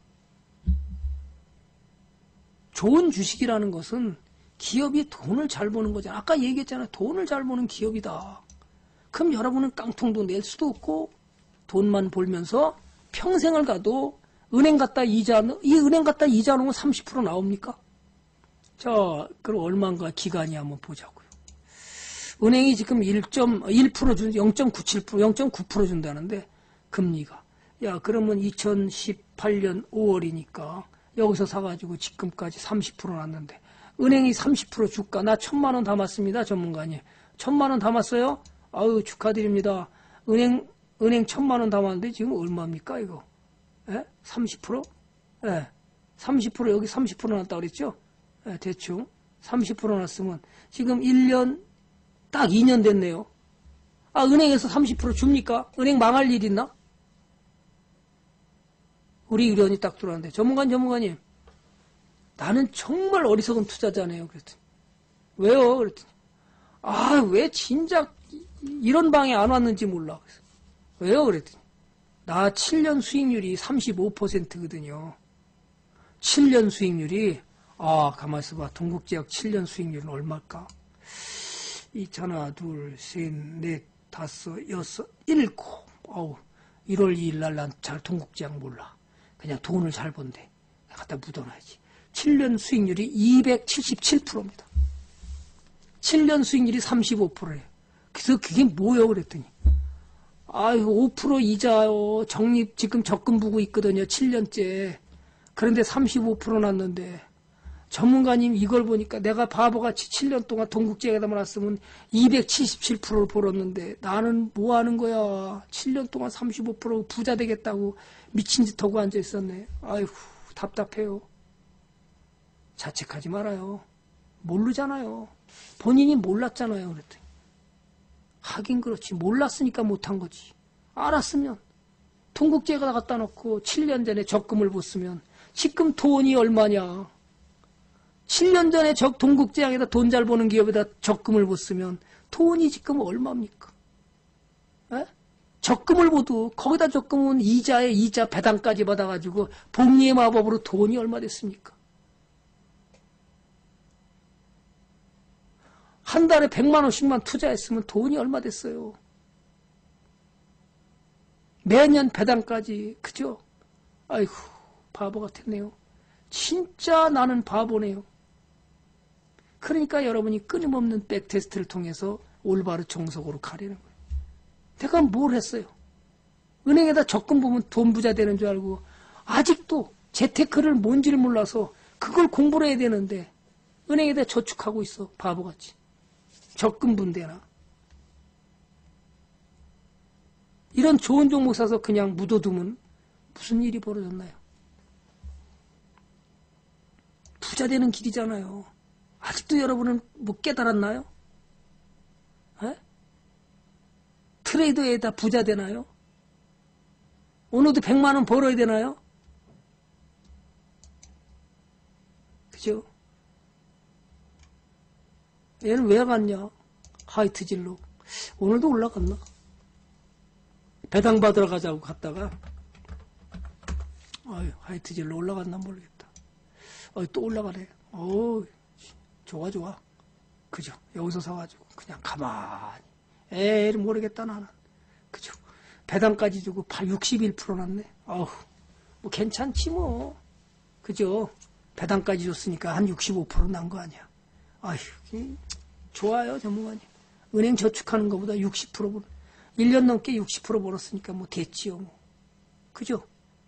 좋은 주식이라는 것은 기업이 돈을 잘 버는 거잖아. 아까 얘기했잖아요. 돈을 잘 버는 기업이다. 그럼 여러분은 깡통도 낼 수도 없고 돈만 벌면서 평생을 가도 은행 갖다 이자 넣으면 30% 나옵니까? 자, 그럼 얼마인가 기간이 한번 보자고요. 은행이 지금 1.1% 준, 0.97%, 0.9% 준다는데, 금리가. 야, 그러면 2018년 5월이니까 여기서 사가지고 지금까지 30% 났는데, 은행이 30% 줄까? 나 1,000만 원 담았습니다, 전문가님. 1,000만 원 담았어요? 아유, 축하드립니다. 은행 1,000만 원 담았는데 지금 얼마입니까, 이거? 예? 30%? 예. 30% 여기 30% 났다 그랬죠? 예, 대충 30% 났으면 지금 1년 딱 2년 됐네요. 아, 은행에서 30% 줍니까? 은행 망할 일 있나? 우리 의견이 딱 들어왔는데 전문가님 나는 정말 어리석은 투자자네요. 그랬더니 왜요? 그랬더니 아, 왜 진작 이런 방에 안 왔는지 몰라. 그래서 왜요? 그랬더니 나 7년 수익률이 35%거든요. 7년 수익률이 가만 있어봐. 동국제약 7년 수익률은 얼마일까? 하나, 둘, 셋, 넷, 다섯, 여섯, 일곱. 1월 2일 날 난 잘 동국제약 몰라. 그냥 돈을 잘 번대. 갖다 묻어놔야지. 7년 수익률이 277%입니다. 7년 수익률이 35%예요. 그래서 그게 뭐예요? 그랬더니 5% 이자요. 적립 지금 적금 부고 있거든요. 7년째. 그런데 35% 났는데 전문가님 이걸 보니까 내가 바보같이 7년 동안 동국제약에다 놨으면 277%를 벌었는데 나는 뭐 하는 거야. 7년 동안 35% 부자 되겠다고 미친 짓 하고 앉아 있었네. 아이고 답답해요. 자책하지 말아요. 모르잖아요. 본인이 몰랐잖아요. 그랬더니 하긴 그렇지. 몰랐으니까 못한 거지. 알았으면 동국제에다 갖다 놓고 7년 전에 적금을 붓으면 지금 돈이 얼마냐. 7년 전에 동국제약에다 돈 잘 버는 기업에다 적금을 붓으면 돈이 지금 얼마입니까? 에? 적금을 붓도 거기다 적금은 이자에 이자 배당까지 받아가지고 복리의 마법으로 돈이 얼마 됐습니까? 한 달에 100만 원씩만 투자했으면 돈이 얼마 됐어요. 매년 배당까지. 그죠? 아이고 바보 같았네요. 진짜 나는 바보네요. 그러니까 여러분이 끊임없는 백테스트를 통해서 올바로 정석으로 가려는 거예요. 내가 뭘 했어요? 은행에다 적금 보면 돈 부자 되는 줄 알고 아직도 재테크를 뭔지를 몰라서 그걸 공부를 해야 되는데 은행에다 저축하고 있어. 바보같이. 적금 분대나. 이런 좋은 종목 사서 그냥 묻어두면 무슨 일이 벌어졌나요? 부자 되는 길이잖아요. 아직도 여러분은 못 깨달았나요? 에? 트레이더에다 부자 되나요? 오늘도 100만 원 벌어야 되나요? 그죠? 얘는 왜 갔냐? 하이트질로. 오늘도 올라갔나? 배당 받으러 가자고 갔다가 하이트질로 올라갔나 모르겠다. 또 올라가네. 좋아. 그죠? 여기서 사가지고 그냥 가만히. 에이 모르겠다 나는. 그죠? 배당까지 주고 61% 났네. 뭐 괜찮지 뭐. 그죠? 배당까지 줬으니까 한 65% 난 거 아니야. 좋아요 전문가님. 은행 저축하는 것보다 60% 1년 넘게 60% 벌었으니까 뭐 됐지요 뭐. 그죠?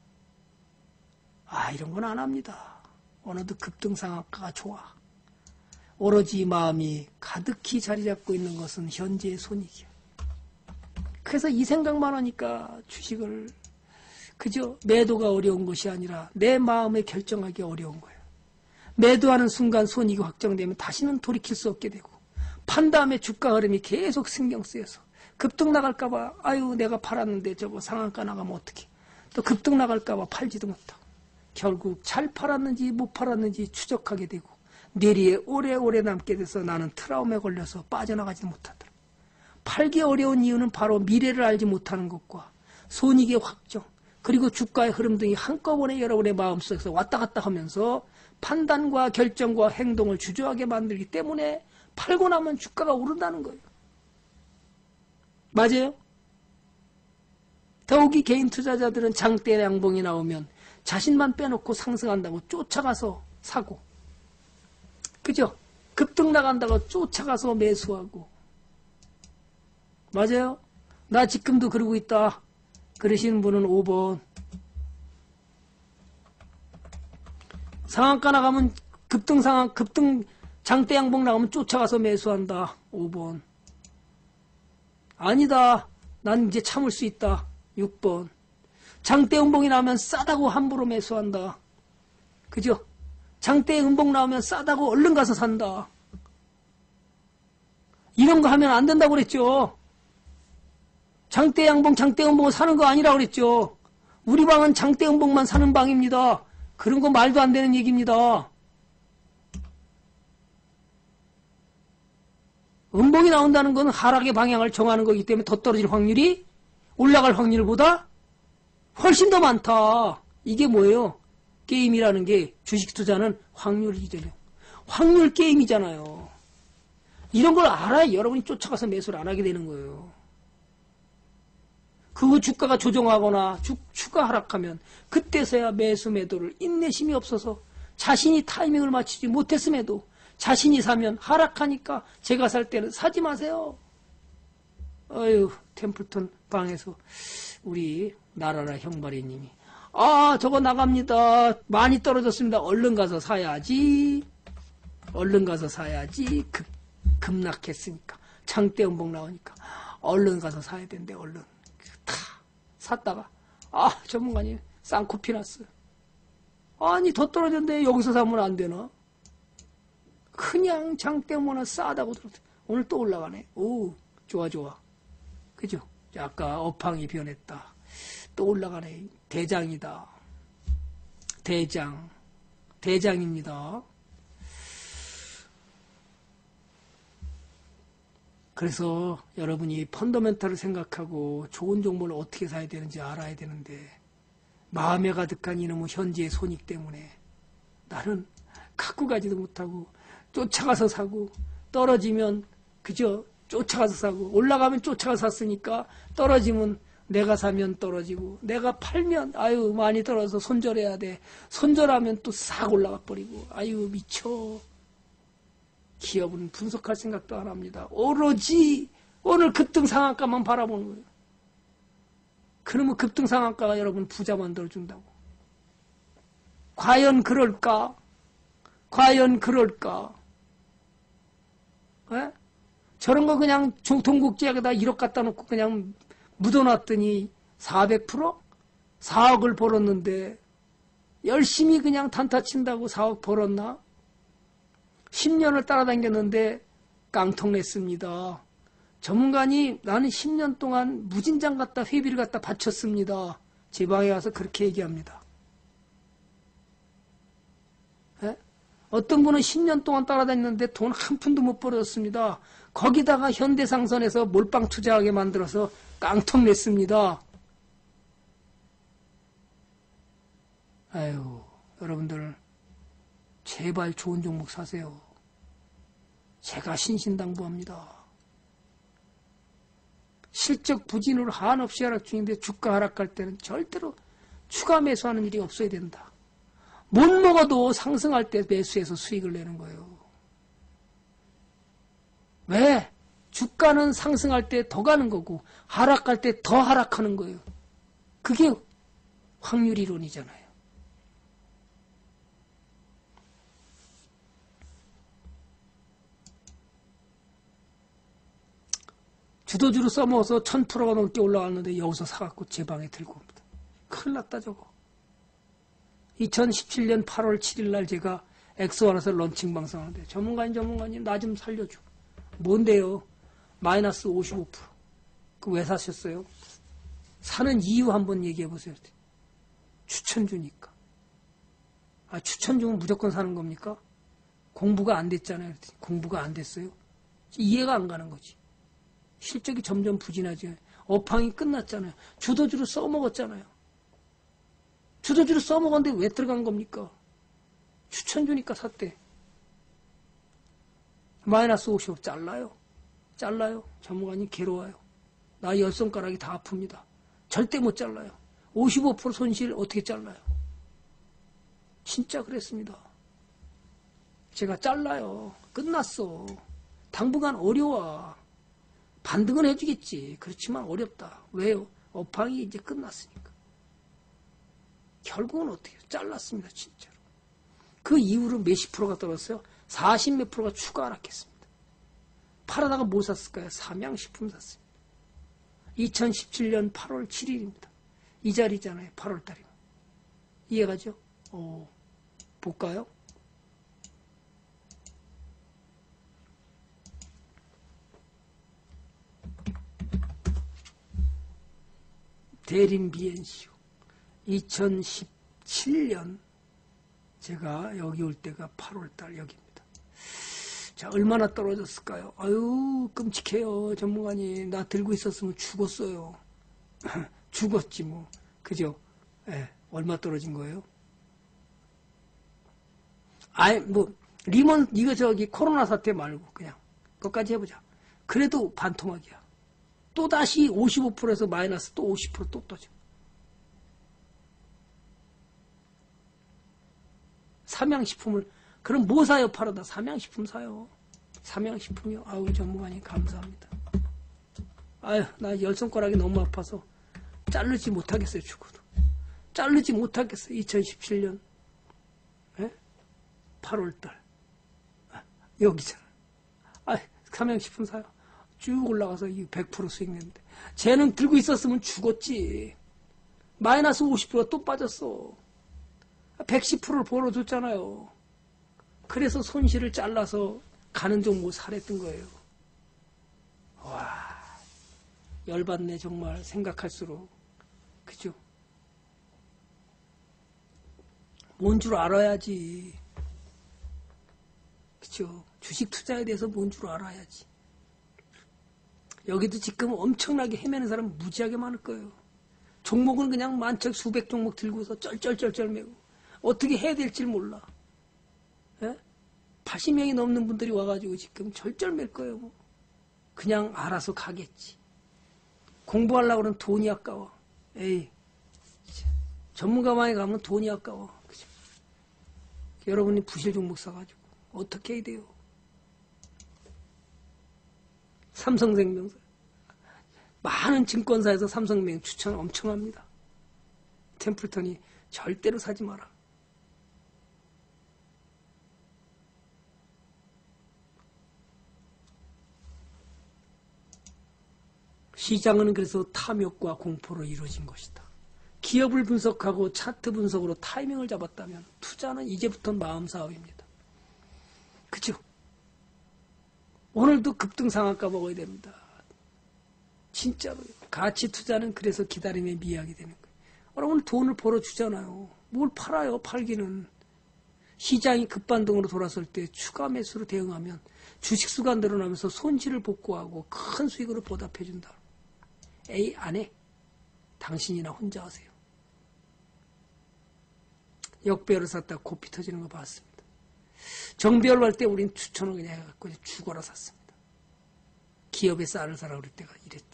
이런 건 안 합니다. 어느덧 급등상한가가 좋아. 오로지 마음이 가득히 자리 잡고 있는 것은 현재의 손익이야. 그래서 이 생각만 하니까 주식을 그저 매도가 어려운 것이 아니라 내 마음에 결정하기 어려운 거예요. 매도하는 순간 손익이 확정되면 다시는 돌이킬 수 없게 되고 판 다음에 주가 흐름이 계속 신경 쓰여서 급등 나갈까봐 아유 내가 팔았는데 저거 상한가 나가면 어떡해. 또 급등 나갈까봐 팔지도 못하고 결국 잘 팔았는지 못 팔았는지 추적하게 되고 뇌리에 오래오래 남게 돼서 나는 트라우마에 걸려서 빠져나가지 못하더라. 팔기 어려운 이유는 바로 미래를 알지 못하는 것과 손익의 확정 그리고 주가의 흐름 등이 한꺼번에 여러분의 마음속에서 왔다 갔다 하면서 판단과 결정과 행동을 주저하게 만들기 때문에 팔고 나면 주가가 오른다는 거예요. 맞아요? 더욱이 개인 투자자들은 장대 양봉이 나오면 자신만 빼놓고 상승한다고 쫓아가서 사고 그죠? 급등 나간다고 쫓아가서 매수하고 맞아요? 나 지금도 그러고 있다. 그러시는 분은 5번. 상한가 나가면 급등 장대 양봉 나가면 쫓아가서 매수한다. 5번. 아니다. 난 이제 참을 수 있다. 6번. 장대 음봉이 나오면 싸다고 함부로 매수한다. 그죠? 장대 음봉 나오면 싸다고 얼른 가서 산다. 이런 거 하면 안 된다고 그랬죠. 장대 양봉, 장대 음봉을 사는 거 아니라고 그랬죠. 우리 방은 장대 음봉만 사는 방입니다. 그런 거 말도 안 되는 얘기입니다. 음봉이 나온다는 건 하락의 방향을 정하는 거기 때문에 더 떨어질 확률이 올라갈 확률보다 훨씬 더 많다. 이게 뭐예요? 게임이라는 게 주식 투자는 확률이잖아요. 확률 게임이잖아요. 이런 걸 알아야 여러분이 쫓아가서 매수를 안 하게 되는 거예요. 그 주가가 조정하거나 추가 하락하면 그때서야 매수 매도를 인내심이 없어서 자신이 타이밍을 맞추지 못했음에도 자신이 사면 하락하니까 제가 살 때는 사지 마세요. 어휴 템플턴 방에서 우리 나라라 형발이님이 아 저거 나갑니다. 많이 떨어졌습니다. 얼른 가서 사야지. 얼른 가서 사야지. 급락했으니까 장대 음봉 나오니까 얼른 가서 사야 된대. 얼른 다 샀다가 아 전문가님 쌍코피 났어요. 아니 더 떨어졌는데 여기서 사면 안 되나? 그냥 장대 음봉은 싸다고 들었어요. 오늘 또 올라가네. 오 좋아 좋아. 그죠? 아까 업황이 변했다. 또 올라가네. 대장이다. 대장입니다. 그래서 여러분이 펀더멘탈을 생각하고 좋은 정보를 어떻게 사야 되는지 알아야 되는데 마음에 가득한 이놈의 현재의 손익 때문에 나는 갖고 가지도 못하고 쫓아가서 사고 떨어지면 그저 쫓아가서 사고 올라가면 쫓아가서 샀으니까 떨어지면 내가 사면 떨어지고 내가 팔면 아유 많이 떨어져서 손절해야 돼. 손절하면 또 싹 올라가 버리고 아유 미쳐. 기업은 분석할 생각도 안 합니다. 오로지 오늘 급등 상한가만 바라보는 거예요. 그러면 급등 상한가가 여러분 부자 만들어준다고. 과연 그럴까? 과연 그럴까? 에? 저런 거 그냥 동국제약에다 1억 갖다 놓고 그냥 묻어놨더니 400%? 4억을 벌었는데 열심히 그냥 단타 친다고 4억 벌었나? 10년을 따라다녔는데 깡통 냈습니다. 전문가님 나는 10년 동안 무진장 갖다 회비를 갖다 바쳤습니다. 제 방에 와서 그렇게 얘기합니다. 에? 어떤 분은 10년 동안 따라다녔는데 돈 한 푼도 못 벌었습니다. 거기다가 현대상선에서 몰빵 투자하게 만들어서 깡통 냈습니다. 아유, 여러분들 제발 좋은 종목 사세요. 제가 신신당부합니다. 실적 부진으로 한없이 하락 중인데 주가 하락할 때는 절대로 추가 매수하는 일이 없어야 된다. 못 먹어도 상승할 때 매수해서 수익을 내는 거예요. 왜? 주가는 상승할 때 더 가는 거고 하락할 때 더 하락하는 거예요. 그게 확률 이론이잖아요. 주도주로 써먹어서 1000%가 넘게 올라왔는데 여기서 사갖고 제 방에 들고 옵니다. 큰일 났다 저거. 2017년 8월 7일 날 제가 엑소원에서 런칭 방송하는데 전문가님 나 좀 살려줘. 뭔데요? 마이너스 55%. 그 왜 사셨어요? 사는 이유 한번 얘기해 보세요. 추천 주니까. 아, 추천 주면 무조건 사는 겁니까? 공부가 안 됐잖아요. 공부가 안 됐어요. 이해가 안 가는 거지. 실적이 점점 부진하지. 업황이 끝났잖아요. 주도주로 써먹었잖아요. 주도주로 써먹었는데 왜 들어간 겁니까? 추천 주니까 샀대. 마이너스 55 잘라요. 잘라요. 전문가님 괴로워요. 나 10손가락이 다 아픕니다. 절대 못 잘라요. 55% 손실 어떻게 잘라요? 진짜 그랬습니다. 제가 잘라요. 끝났어. 당분간 어려워. 반등은 해주겠지. 그렇지만 어렵다. 왜요? 업황이 이제 끝났으니까. 결국은 어떻게 해요? 잘랐습니다. 진짜로. 그 이후로 몇십 프로가 떨어졌어요? 40 몇 프로가 추가 하락했습니다. 팔아다가 뭐 샀을까요? 삼양식품 샀습니다. 2017년 8월 7일입니다. 이 자리잖아요. 8월 달이면. 이해가죠? 볼까요? 대림 BNCU 2017년 제가 여기 올 때가 8월달 여기입니다. 자, 얼마나 떨어졌을까요? 아유, 끔찍해요. 전문가님, 나 들고 있었으면 죽었어요. 죽었지 뭐. 그죠? 예, 얼마 떨어진 거예요? 아이, 뭐 리먼 이거 저기 코로나 사태 말고 그냥 그것까지 해보자. 그래도 반토막이야. 또 다시 55%에서 마이너스 또 50% 또 떠져. 삼양식품을 그럼 뭐 사요? 팔아다 삼양식품 사요. 삼양식품이요. 아우 전문가님 감사합니다. 아유 나 10손가락이 너무 아파서 자르지 못하겠어요. 죽어도 자르지 못하겠어요. 2017년 8월달 여기잖아. 아 삼양식품 사요. 쭉 올라가서 100% 수익 냈는데 쟤는 들고 있었으면 죽었지. 마이너스 50%가 또 빠졌어. 110%를 벌어줬잖아요. 그래서 손실을 잘라서 가는 종목 사랬던 거예요. 와 열받네 정말 생각할수록. 그죠? 뭔 줄 알아야지. 그죠? 주식 투자에 대해서 뭔 줄 알아야지. 여기도 지금 엄청나게 헤매는 사람 무지하게 많을 거예요. 종목은 그냥 만척 수백 종목 들고서 쩔쩔쩔쩔 매고 어떻게 해야 될지 몰라. 예? 80명이 넘는 분들이 와가지고 지금 절절 맬 거예요. 뭐. 그냥 알아서 가겠지. 공부하려고 그러면 돈이 아까워. 에이, 전문가만에 가면 돈이 아까워. 그죠? 여러분이 부실 종목 사가지고 어떻게 해야 돼요? 삼성생명사. 많은 증권사에서 삼성생명 추천 엄청 합니다. 템플턴이 절대로 사지 마라. 시장은 그래서 탐욕과 공포로 이루어진 것이다. 기업을 분석하고 차트 분석으로 타이밍을 잡았다면 투자는 이제부터 마음싸움입니다. 그죠? 오늘도 급등상한가 먹어야 됩니다. 진짜로 가치 투자는 그래서 기다림에 미약이 되는 거예요. 여러분 돈을 벌어주잖아요. 뭘 팔아요? 팔기는. 시장이 급반등으로 돌아설 때 추가 매수로 대응하면 주식수가 늘어나면서 손실을 복구하고 큰 수익으로 보답해준다. 에이 안 해. 당신이나 혼자 하세요. 역배열을 샀다 고피 터지는 거 봤습니다. 정배열 할 때 우린 추천을 그냥 해갖고 죽어라 샀습니다. 기업에 쌀을 사라 그럴 때가 이랬대.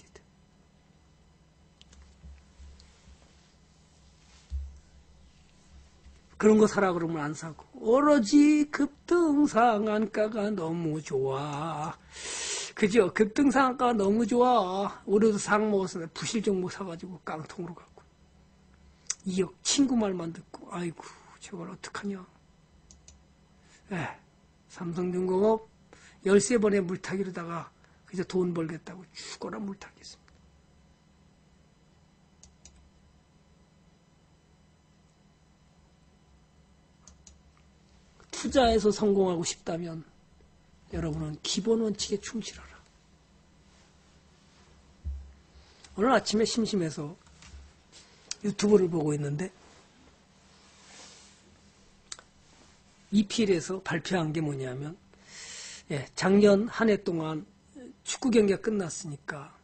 그런 거 사라 그러면 안 사고 오로지 급등상한가가 너무 좋아. 그죠? 급등상한가가 너무 좋아. 우리도 상 먹었어. 부실 종목 사가지고 깡통으로 갖고 2억 친구 말만 듣고 아이고 저걸 어떡하냐. 삼성중공업 13번의 물타기로다가 그저 돈 벌겠다고 죽어라 물타기했습니다. 투자에서 성공하고 싶다면 여러분은 기본 원칙에 충실하라. 오늘 아침에 심심해서 유튜브를 보고 있는데 EPL에서 발표한 게 뭐냐면 작년 한 해 동안 축구 경기가 끝났으니까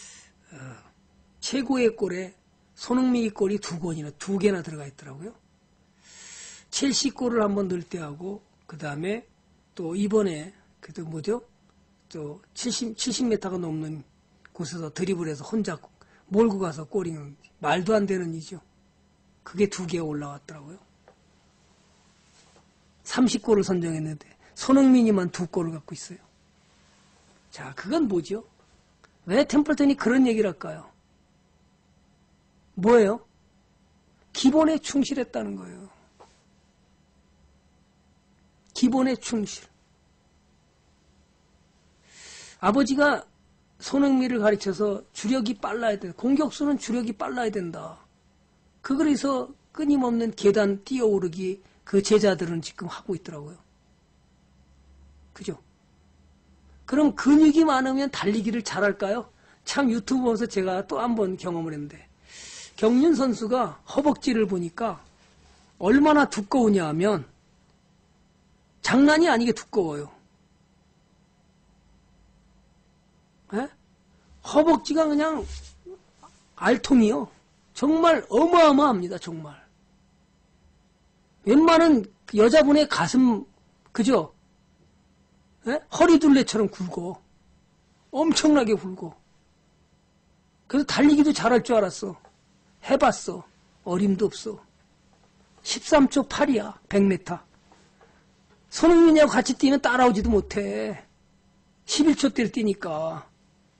최고의 골에 손흥민이 골이 2개나 들어가 있더라고요. 첼시 골을 한번 넣을 때하고 그 다음에 또 이번에 또 70m가 넘는 곳에서 드리블해서 혼자 몰고 가서 골이 말도 안 되는 일이죠. 그게 2개가 올라왔더라고요. 30골을 선정했는데 손흥민이만 2골을 갖고 있어요. 자, 그건 뭐죠? 왜 템플턴이 그런 얘기를 할까요? 뭐예요? 기본에 충실했다는 거예요. 기본에 충실. 아버지가 손흥민을 가르쳐서 주력이 빨라야 된다. 공격수는 주력이 빨라야 된다. 그래서 끊임없는 계단 뛰어오르기 그 제자들은 지금 하고 있더라고요. 그죠? 그럼 근육이 많으면 달리기를 잘할까요? 참 유튜브 보면서 제가 또 한 번 경험을 했는데 경륜 선수가 허벅지를 보니까 얼마나 두꺼우냐 하면 장난이 아니게 두꺼워요. 에? 허벅지가 그냥 알통이요. 정말 어마어마합니다. 정말. 웬만한 여자분의 가슴 그죠? 에? 허리둘레처럼 굵고 엄청나게 굵고 그래서 달리기도 잘할 줄 알았어. 해봤어. 어림도 없어. 13초 8이야. 100m. 손흥민이하고 같이 뛰면 따라오지도 못해. 11초대를 뛰니까.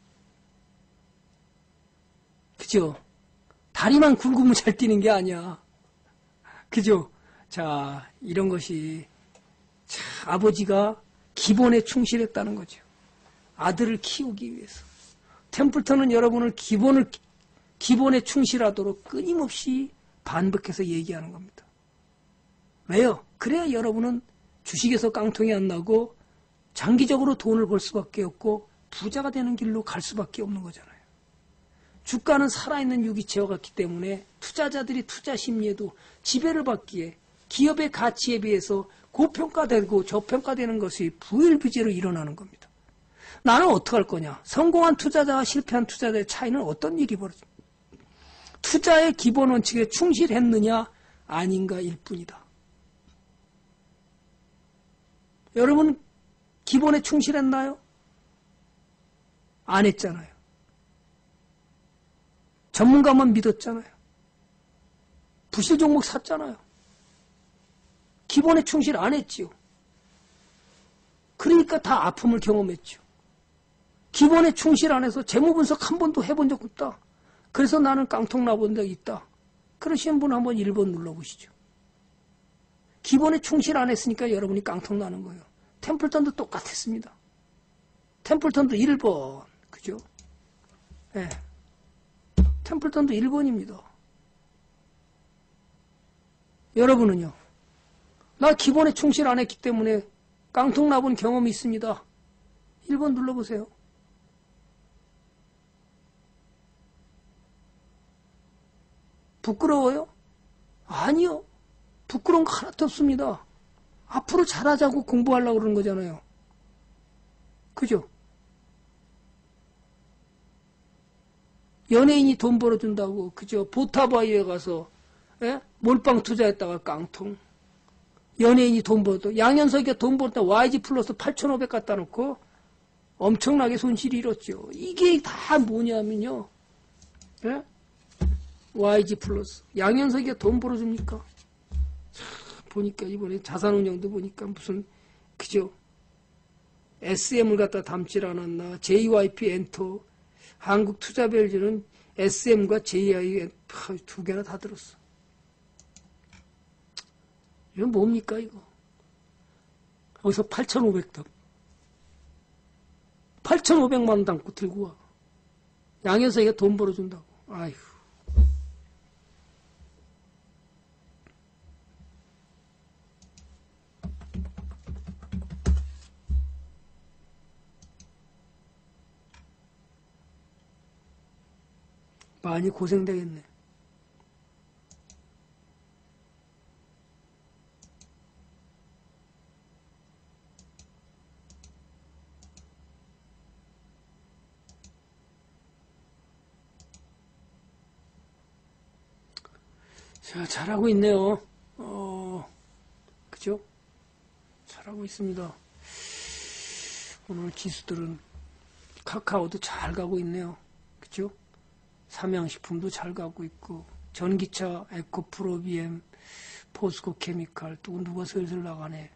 그죠? 다리만 굵으면 잘 뛰는 게 아니야. 그죠? 자, 이런 것이 아버지가 기본에 충실했다는 거죠. 아들을 키우기 위해서. 템플턴은 여러분을 기본에 충실하도록 끊임없이 반복해서 얘기하는 겁니다. 왜요? 그래야 여러분은 주식에서 깡통이 안 나고 장기적으로 돈을 벌 수밖에 없고 부자가 되는 길로 갈 수밖에 없는 거잖아요. 주가는 살아있는 유기체와 같기 때문에 투자자들이 투자 심리에도 지배를 받기에 기업의 가치에 비해서 고평가되고 저평가되는 것이 부일부재로 일어나는 겁니다. 나는 어떻게 할 거냐? 성공한 투자자와 실패한 투자자의 차이는 어떤 일이 벌어집니까? 투자의 기본 원칙에 충실했느냐 아닌가일 뿐이다. 여러분 기본에 충실했나요? 안 했잖아요. 전문가만 믿었잖아요. 부실 종목 샀잖아요. 기본에 충실 안 했지요. 그러니까 다 아픔을 경험했죠. 기본에 충실 안 해서 재무분석 한 번도 해본 적 없다. 그래서 나는 깡통 나본 적이 있다. 그러시는 분 한번 1번 눌러보시죠. 기본에 충실 안 했으니까 여러분이 깡통 나는 거예요. 템플턴도 똑같았습니다. 템플턴도 1번. 그죠? 예. 네. 템플턴도 1번입니다. 여러분은요? 나 기본에 충실 안 했기 때문에 깡통 나본 경험이 있습니다. 1번 눌러보세요. 부끄러워요? 아니요. 부끄러운 거 하나도 없습니다. 앞으로 잘하자고 공부하려고 그러는 거잖아요. 그죠? 연예인이 돈 벌어준다고, 그죠? 보타바이에 가서, 몰빵 투자했다가 깡통. 연예인이 돈 벌어도, 양현석이가 돈 벌었다 YG 플러스 8,500 갖다 놓고 엄청나게 손실이 일었죠. 이게 다 뭐냐면요. YG 플러스. 양현석이가 돈 벌어줍니까? 보니까 이번에 자산운용도 보니까 무슨, 그죠? SM을 갖다 담질 않았나. JYP 엔터. 한국투자별주는 SM과 JI 2개나 다 들었어. 이건 뭡니까 이거? 거기서 8,500당. 8,500만 원 담고 들고 와. 양현석이가 돈 벌어준다고. 아휴. 많이 고생되겠네. 자, 잘하고 있네요. 그죠? 잘하고 있습니다. 오늘 기수들은 카카오도 잘 가고 있네요. 그죠? 삼양식품도 잘 가고 있고, 전기차, 에코프로비엠, 포스코 케미칼, 또 누가 슬슬 나가네.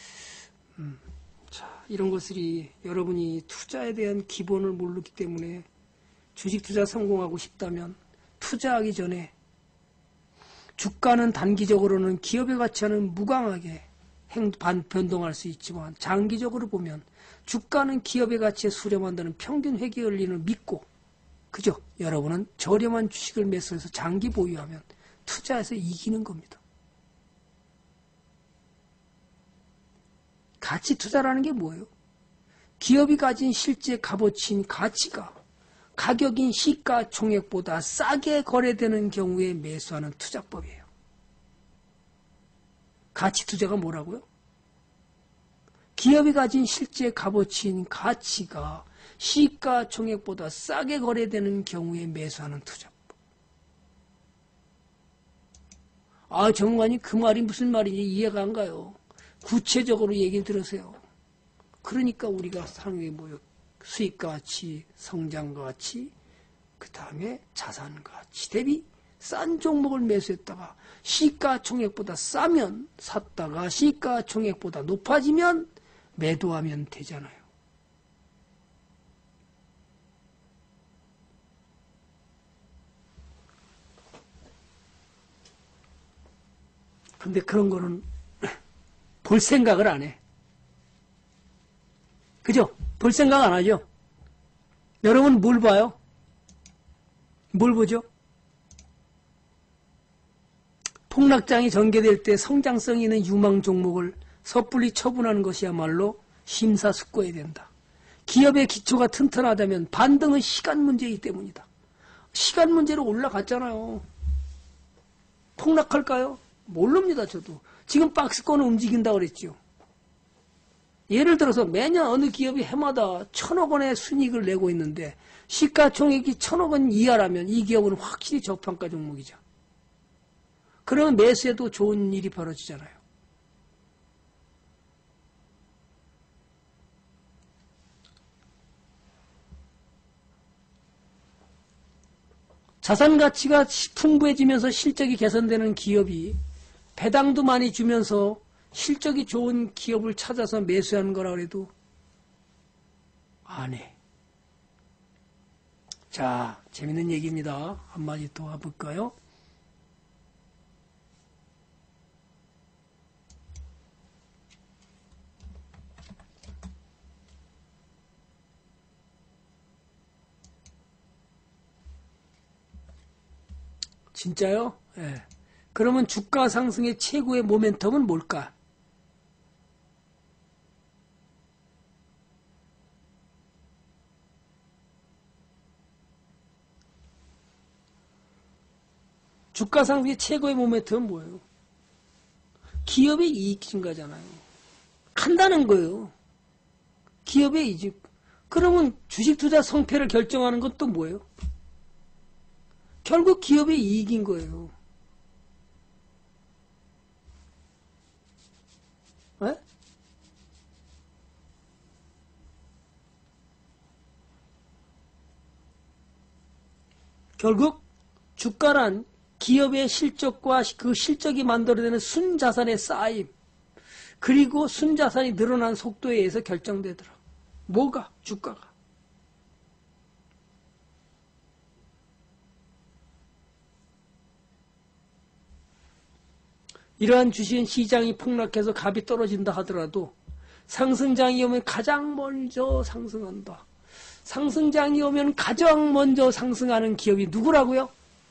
자, 이런 것들이 여러분이 투자에 대한 기본을 모르기 때문에 주식 투자 성공하고 싶다면 투자하기 전에 주가는 단기적으로는 기업의 가치와는 무관하게 변동할 수 있지만 장기적으로 보면 주가는 기업의 가치에 수렴한다는 평균 회귀 원리를 믿고, 그죠? 여러분은 저렴한 주식을 매수해서 장기 보유하면 투자해서 이기는 겁니다. 가치 투자라는 게 뭐예요? 기업이 가진 실제 값어치인 가치가 가격인 시가총액보다 싸게 거래되는 경우에 매수하는 투자법이에요. 가치 투자가 뭐라고요? 기업이 가진 실제 값어치인 가치가 시가총액보다 싸게 거래되는 경우에 매수하는 투자법. 아, 정관님 그 말이 무슨 말인지 이해가 안 가요. 구체적으로 얘기 들으세요. 그러니까 우리가 상위에 뭐요? 수익가치, 성장가치, 그 다음에 자산가치 대비 싼 종목을 매수했다가 시가총액보다 싸면 샀다가 시가총액보다 높아지면 매도하면 되잖아요. 근데 그런 거는 볼 생각을 안 해. 그죠? 볼 생각 안 하죠? 여러분 뭘 봐요? 뭘 보죠? 폭락장이 전개될 때 성장성 있는 유망 종목을 섣불리 처분하는 것이야말로 심사숙고해야 된다. 기업의 기초가 튼튼하다면 반등은 시간 문제이기 때문이다. 시간 문제로 올라갔잖아요. 폭락할까요? 모릅니다, 저도. 지금 박스권은 움직인다고 그랬죠. 예를 들어서 매년 어느 기업이 해마다 1,000억 원의 순이익을 내고 있는데 시가총액이 1,000억 원 이하라면 이 기업은 확실히 저평가 종목이죠. 그러면 매수해도 좋은 일이 벌어지잖아요. 자산 가치가 풍부해지면서 실적이 개선되는 기업이 배당도 많이 주면서 실적이 좋은 기업을 찾아서 매수하는 거라 그래도 안 해. 자, 재밌는 얘기입니다. 한마디 더 해볼까요? 진짜요? 예. 그러면 주가 상승의 최고의 모멘텀은 뭘까? 주가 상승의 최고의 모멘텀은 뭐예요? 기업의 이익 증가잖아요. 한다는 거예요. 기업의 이익. 그러면 주식 투자 성패를 결정하는 건 또 뭐예요? 결국 기업의 이익인 거예요. 네? 결국 주가란 기업의 실적과 그 실적이 만들어내는 순자산의 쌓임, 그리고 순자산이 늘어난 속도에 의해서 결정되더라. 뭐가? 주가가. 이러한 주식은 시장이 폭락해서 값이 떨어진다 하더라도 상승장이 오면 가장 먼저 상승한다. 상승장이 오면 가장 먼저 상승하는 기업이 누구라고요?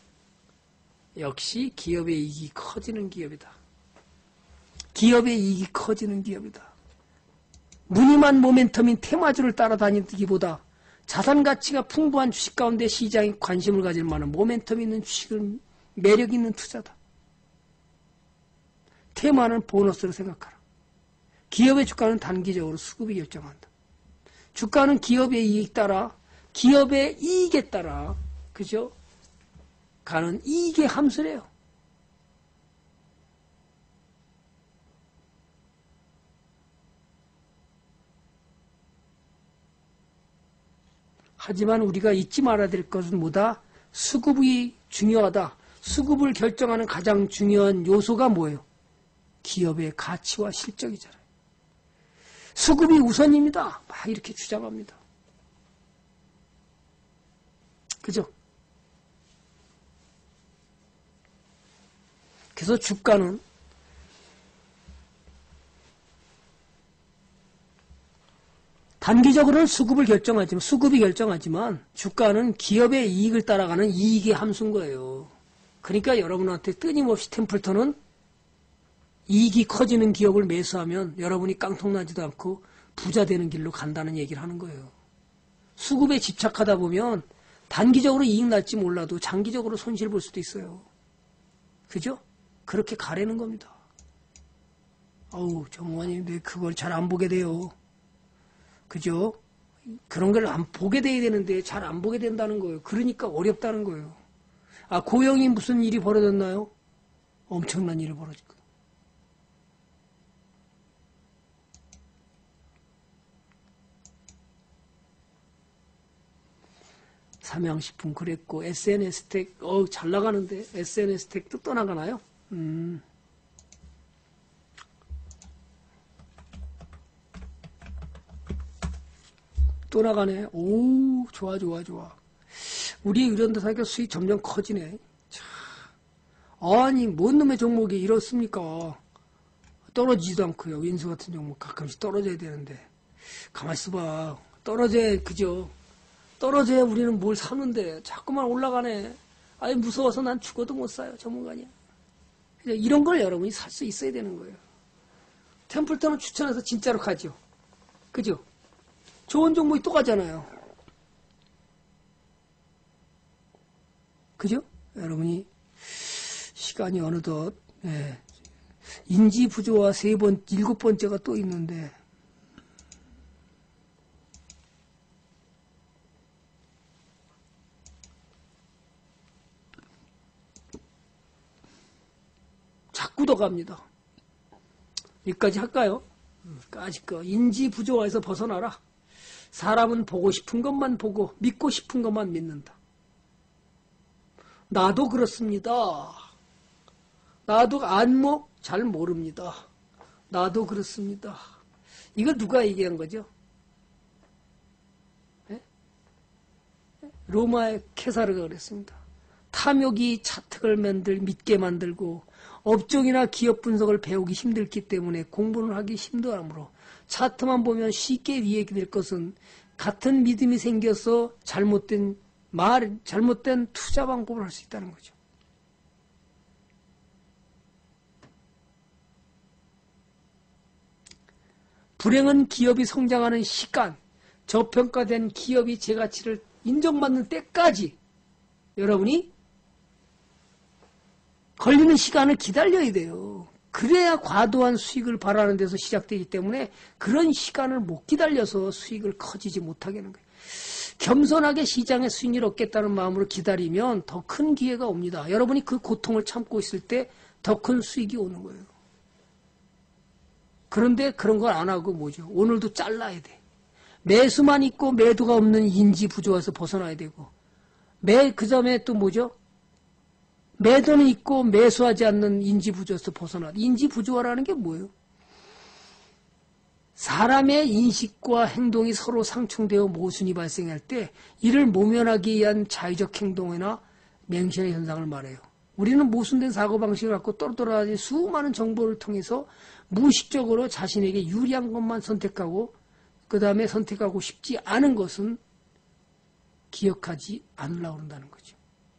역시 기업의 이익이 커지는 기업이다. 기업의 이익이 커지는 기업이다. 무늬만 모멘텀인 테마주를 따라다니기보다 자산 가치가 풍부한 주식 가운데 시장에 관심을 가질 만한 모멘텀 있는 주식을 매력 있는 투자다. 테마는 보너스로 생각하라. 기업의 주가는 단기적으로 수급이 결정한다. 주가는 기업의 이익에 따라, 그죠? 가는 이익의 함수래요. 하지만 우리가 잊지 말아야 될 것은 뭐다? 수급이 중요하다. 수급을 결정하는 가장 중요한 요소가 뭐예요? 기업의 가치와 실적이잖아요. 수급이 우선입니다. 막 이렇게 주장합니다. 그죠? 그래서 주가는 단기적으로는 수급이 결정하지만 주가는 기업의 이익을 따라가는 이익의 함수인 거예요. 그러니까 여러분한테 끊임없이 템플턴은 이익이 커지는 기업을 매수하면 여러분이 깡통나지도 않고 부자 되는 길로 간다는 얘기를 하는 거예요. 수급에 집착하다 보면 단기적으로 이익 날지 몰라도 장기적으로 손실 볼 수도 있어요. 그죠? 그렇게 가라는 겁니다. 정관님, 왜 그걸 잘 안 보게 돼요? 그죠? 그런 걸 안 보게 돼야 되는데 잘 안 보게 된다는 거예요. 그러니까 어렵다는 거예요. 고영이 무슨 일이 벌어졌나요? 엄청난 일이 벌어질 거예요. 삼양식품 그랬고, SNS 택, 잘 나가는데, SNS 택도 떠나가나요? 또 나가네. 오, 좋아. 우리 의료원사가 수익 점점 커지네. 아니, 뭔 놈의 종목이 이렇습니까? 떨어지지도 않고요. 윈스 같은 종목 가끔씩 떨어져야 되는데. 가만히 있어봐. 떨어져야, 그죠? 떨어져야 우리는 뭘 사는데 자꾸만 올라가네. 아니 무서워서 난 죽어도 못 사요. 전문가냐. 이런 걸 여러분이 살 수 있어야 되는 거예요. 템플턴은 추천해서 진짜로 가죠. 그죠? 좋은 종목이 또 가잖아요. 그죠? 여러분이 시간이 어느덧 인지 부조화 7번째가 또 있는데 자꾸 더 갑니다. 여기까지 할까요? 인지 부조화에서 벗어나라. 사람은 보고 싶은 것만 보고 믿고 싶은 것만 믿는다. 나도 그렇습니다. 나도 안목 잘 모릅니다. 나도 그렇습니다. 이거 누가 얘기한 거죠? 로마의 케사르가 그랬습니다. 탐욕이 차트를 믿게 만들고 업종이나 기업 분석을 배우기 힘들기 때문에 공부를 하기 힘들므로 차트만 보면 쉽게 이해될 것은 같은 믿음이 생겨서 잘못된 투자 방법을 할 수 있다는 거죠. 불행한 기업이 성장하는 시간, 저평가된 기업이 제 가치를 인정받는 때까지 여러분이 걸리는 시간을 기다려야 돼요. 그래야 과도한 수익을 바라는 데서 시작되기 때문에 그런 시간을 못 기다려서 수익을 커지지 못하게 하는 거예요. 겸손하게 시장의 수익을 얻겠다는 마음으로 기다리면 더 큰 기회가 옵니다. 여러분이 그 고통을 참고 있을 때 더 큰 수익이 오는 거예요. 그런데 그런 걸 안 하고 뭐죠? 오늘도 잘라야 돼. 매수만 있고 매도가 없는 인지 부조화에서 벗어나야 되고 그 점에 또 뭐죠? 매도는 있고 매수하지 않는 인지 부조화에서 벗어나. 인지 부조화라는 게 뭐예요? 사람의 인식과 행동이 서로 상충되어 모순이 발생할 때 이를 모면하기 위한 자의적 행동이나 맹신의 현상을 말해요. 우리는 모순된 사고방식을 갖고 떠돌아다니는 수많은 정보를 통해서 무의식적으로 자신에게 유리한 것만 선택하고 그 다음에 선택하고 싶지 않은 것은 기억하지 않으려고 한다는 거죠.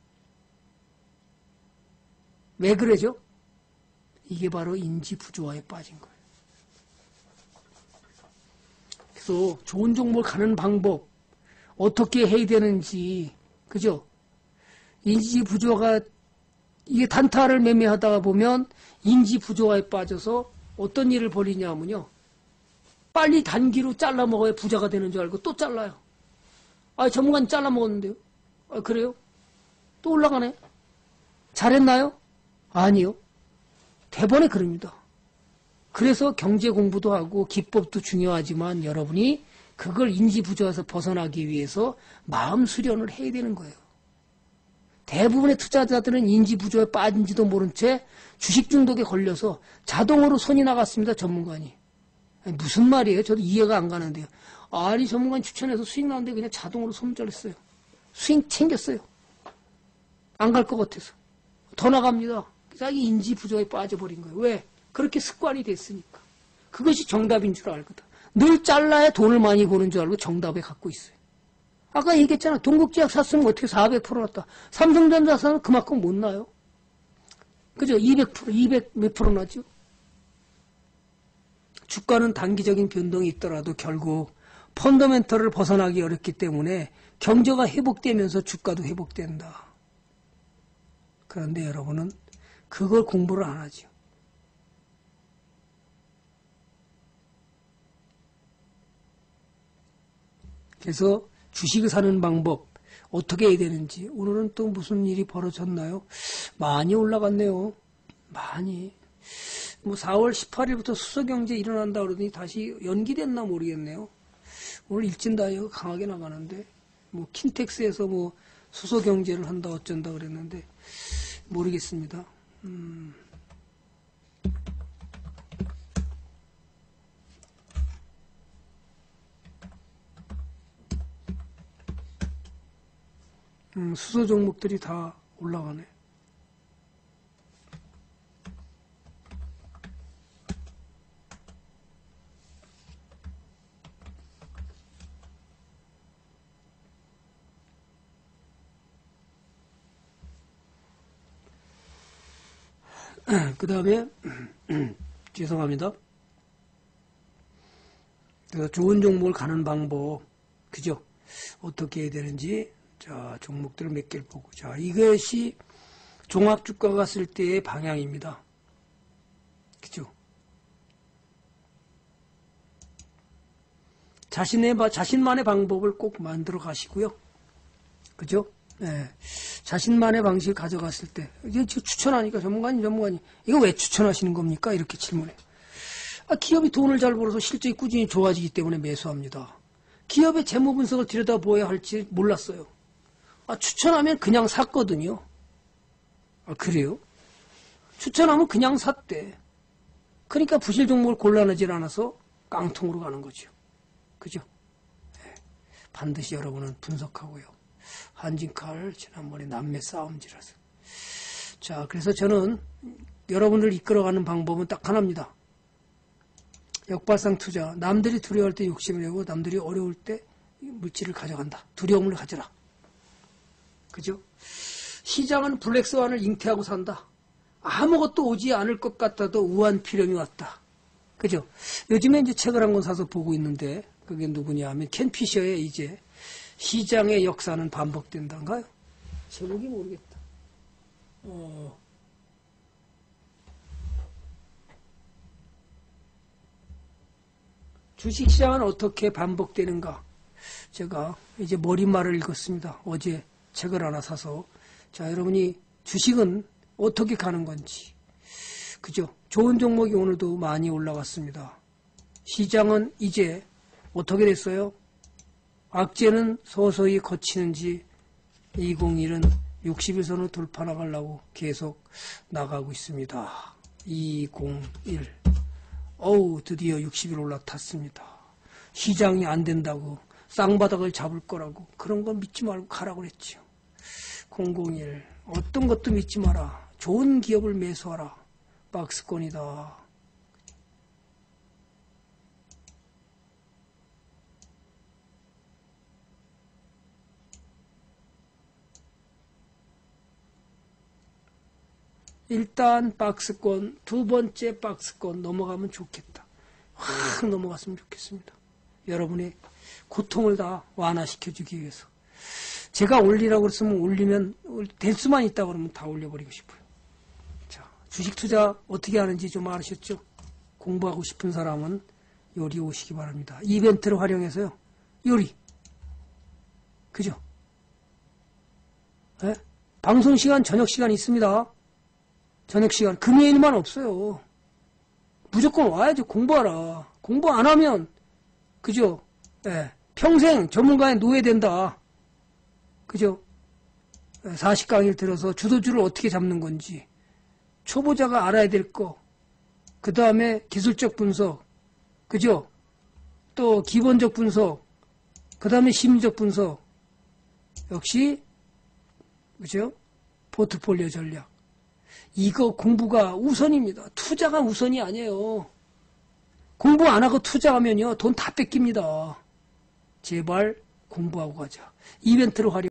왜 그러죠? 이게 바로 인지 부조화에 빠진 거예요. 그래서 좋은 종목을 가는 방법, 어떻게 해야 되는지, 그죠? 인지 부조화가, 이게 단타를 매매하다가 보면 인지 부조화에 빠져서 어떤 일을 벌이냐면요. 빨리 단기로 잘라 먹어야 부자가 되는 줄 알고 또 잘라요. 아, 전문가님 잘라 먹었는데요. 아, 그래요? 또 올라가네. 잘했나요? 아니요. 대번에 그럽니다. 그래서 경제 공부도 하고 기법도 중요하지만 여러분이 그걸 인지 부조화에서 벗어나기 위해서 마음 수련을 해야 되는 거예요. 대부분의 투자자들은 인지 부조화에 빠진지도 모른 채 주식 중독에 걸려서 자동으로 손이 나갔습니다. 전문가니. 아니, 무슨 말이에요? 저도 이해가 안 가는데요. 아니 전문가님 추천해서 수익 나는데 그냥 자동으로 손절했어요. 수익 챙겼어요. 안 갈 것 같아서. 더 나갑니다. 자기 인지 부조화에 빠져버린 거예요. 왜? 그렇게 습관이 됐으니까. 그것이 정답인 줄 알거든. 늘 잘라야 돈을 많이 버는 줄 알고 정답에 갖고 있어요. 아까 얘기했잖아. 동국제약 샀으면 어떻게 400% 났다. 삼성전자 사면 그만큼 못 나요. 그죠? 200%, 200 몇 프로 나죠? 주가는 단기적인 변동이 있더라도 결국 펀더멘털을 벗어나기 어렵기 때문에 경제가 회복되면서 주가도 회복된다. 그런데 여러분은 그걸 공부를 안 하죠. 그래서 주식을 사는 방법 어떻게 해야 되는지 오늘은 또 무슨 일이 벌어졌나요? 많이 올라갔네요. 많이. 뭐 4월 18일부터 수소경제 일어난다 그러더니 다시 연기됐나 모르겠네요. 오늘 일진다이어가 강하게 나가는데 뭐 킨텍스에서 뭐 수소경제를 한다 어쩐다 그랬는데 모르겠습니다. 수소 종목들이 다 올라가네. 그 다음에 죄송합니다. 그래서 좋은 종목을 가는 방법, 그죠? 어떻게 해야 되는지, 자, 종목들을 몇 개를 보고, 자, 이것이 종합주가가 갔을 때의 방향입니다. 그죠? 자신만의 방법을 꼭 만들어 가시고요. 그죠? 네. 자신만의 방식을 가져갔을 때, 이제 추천하니까 전문가님, 이거 왜 추천하시는 겁니까? 이렇게 질문해요. 아, 기업이 돈을 잘 벌어서 실적이 꾸준히 좋아지기 때문에 매수합니다. 기업의 재무 분석을 들여다보아야 할지 몰랐어요. 아, 추천하면 그냥 샀거든요. 아, 그래요? 추천하면 그냥 샀대. 그러니까 부실 종목을 곤란하지 않아서 깡통으로 가는 거죠. 그죠? 네. 반드시 여러분은 분석하고요. 한진칼 지난번에 남매 싸움질라서. 자, 그래서 저는 여러분을 이끌어가는 방법은 딱 하나입니다. 역발상 투자. 남들이 두려워할 때 욕심을 내고 남들이 어려울 때 물질을 가져간다. 두려움을 가져라. 그죠? 시장은 블랙스완을 잉태하고 산다. 아무것도 오지 않을 것 같아도 우한 필름이 왔다. 그죠? 요즘에 이제 책을 한 권 사서 보고 있는데 그게 누구냐 하면 켄 피셔의 이제 시장의 역사는 반복된다인가요? 제목이 모르겠다. 주식시장은 어떻게 반복되는가? 제가 이제 머릿말을 읽었습니다. 어제 책을 하나 사서. 자, 여러분이 주식은 어떻게 가는 건지. 그죠? 좋은 종목이 오늘도 많이 올라갔습니다. 시장은 이제 어떻게 됐어요? 악재는 서서히 거치는지 201은 61선을 돌파 나가려고 계속 나가고 있습니다. 201. 어우, 드디어 60일 올라탔습니다. 시장이 안 된다고 쌍바닥을 잡을 거라고 그런 건 믿지 말고 가라고 그랬죠. 001. 어떤 것도 믿지 마라. 좋은 기업을 매수하라. 박스권이다. 일단 박스권, 두 번째 박스권 넘어가면 좋겠다. 확 넘어갔으면 좋겠습니다. 여러분의 고통을 다 완화시켜주기 위해서. 제가 올리라고 그랬으면 올리면, 될 수만 있다 그러면 다 올려버리고 싶어요. 자, 주식 투자 어떻게 하는지 좀 알으셨죠? 공부하고 싶은 사람은 요리 오시기 바랍니다. 이벤트를 활용해서요. 요리. 그죠? 네? 방송 시간, 저녁 시간 있습니다. 저녁 시간. 금요일만 없어요. 무조건 와야죠. 공부하라. 공부 안 하면, 그죠? 네. 평생 전문가의 노예된다. 그죠? 40강의를 들어서 주도주를 어떻게 잡는 건지, 초보자가 알아야 될 거, 그 다음에 기술적 분석, 그죠? 또 기본적 분석, 그 다음에 심리적 분석, 역시, 그죠? 포트폴리오 전략. 이거 공부가 우선입니다. 투자가 우선이 아니에요. 공부 안 하고 투자하면요, 돈 다 뺏깁니다. 제발 공부하고 가자. 이벤트를 활용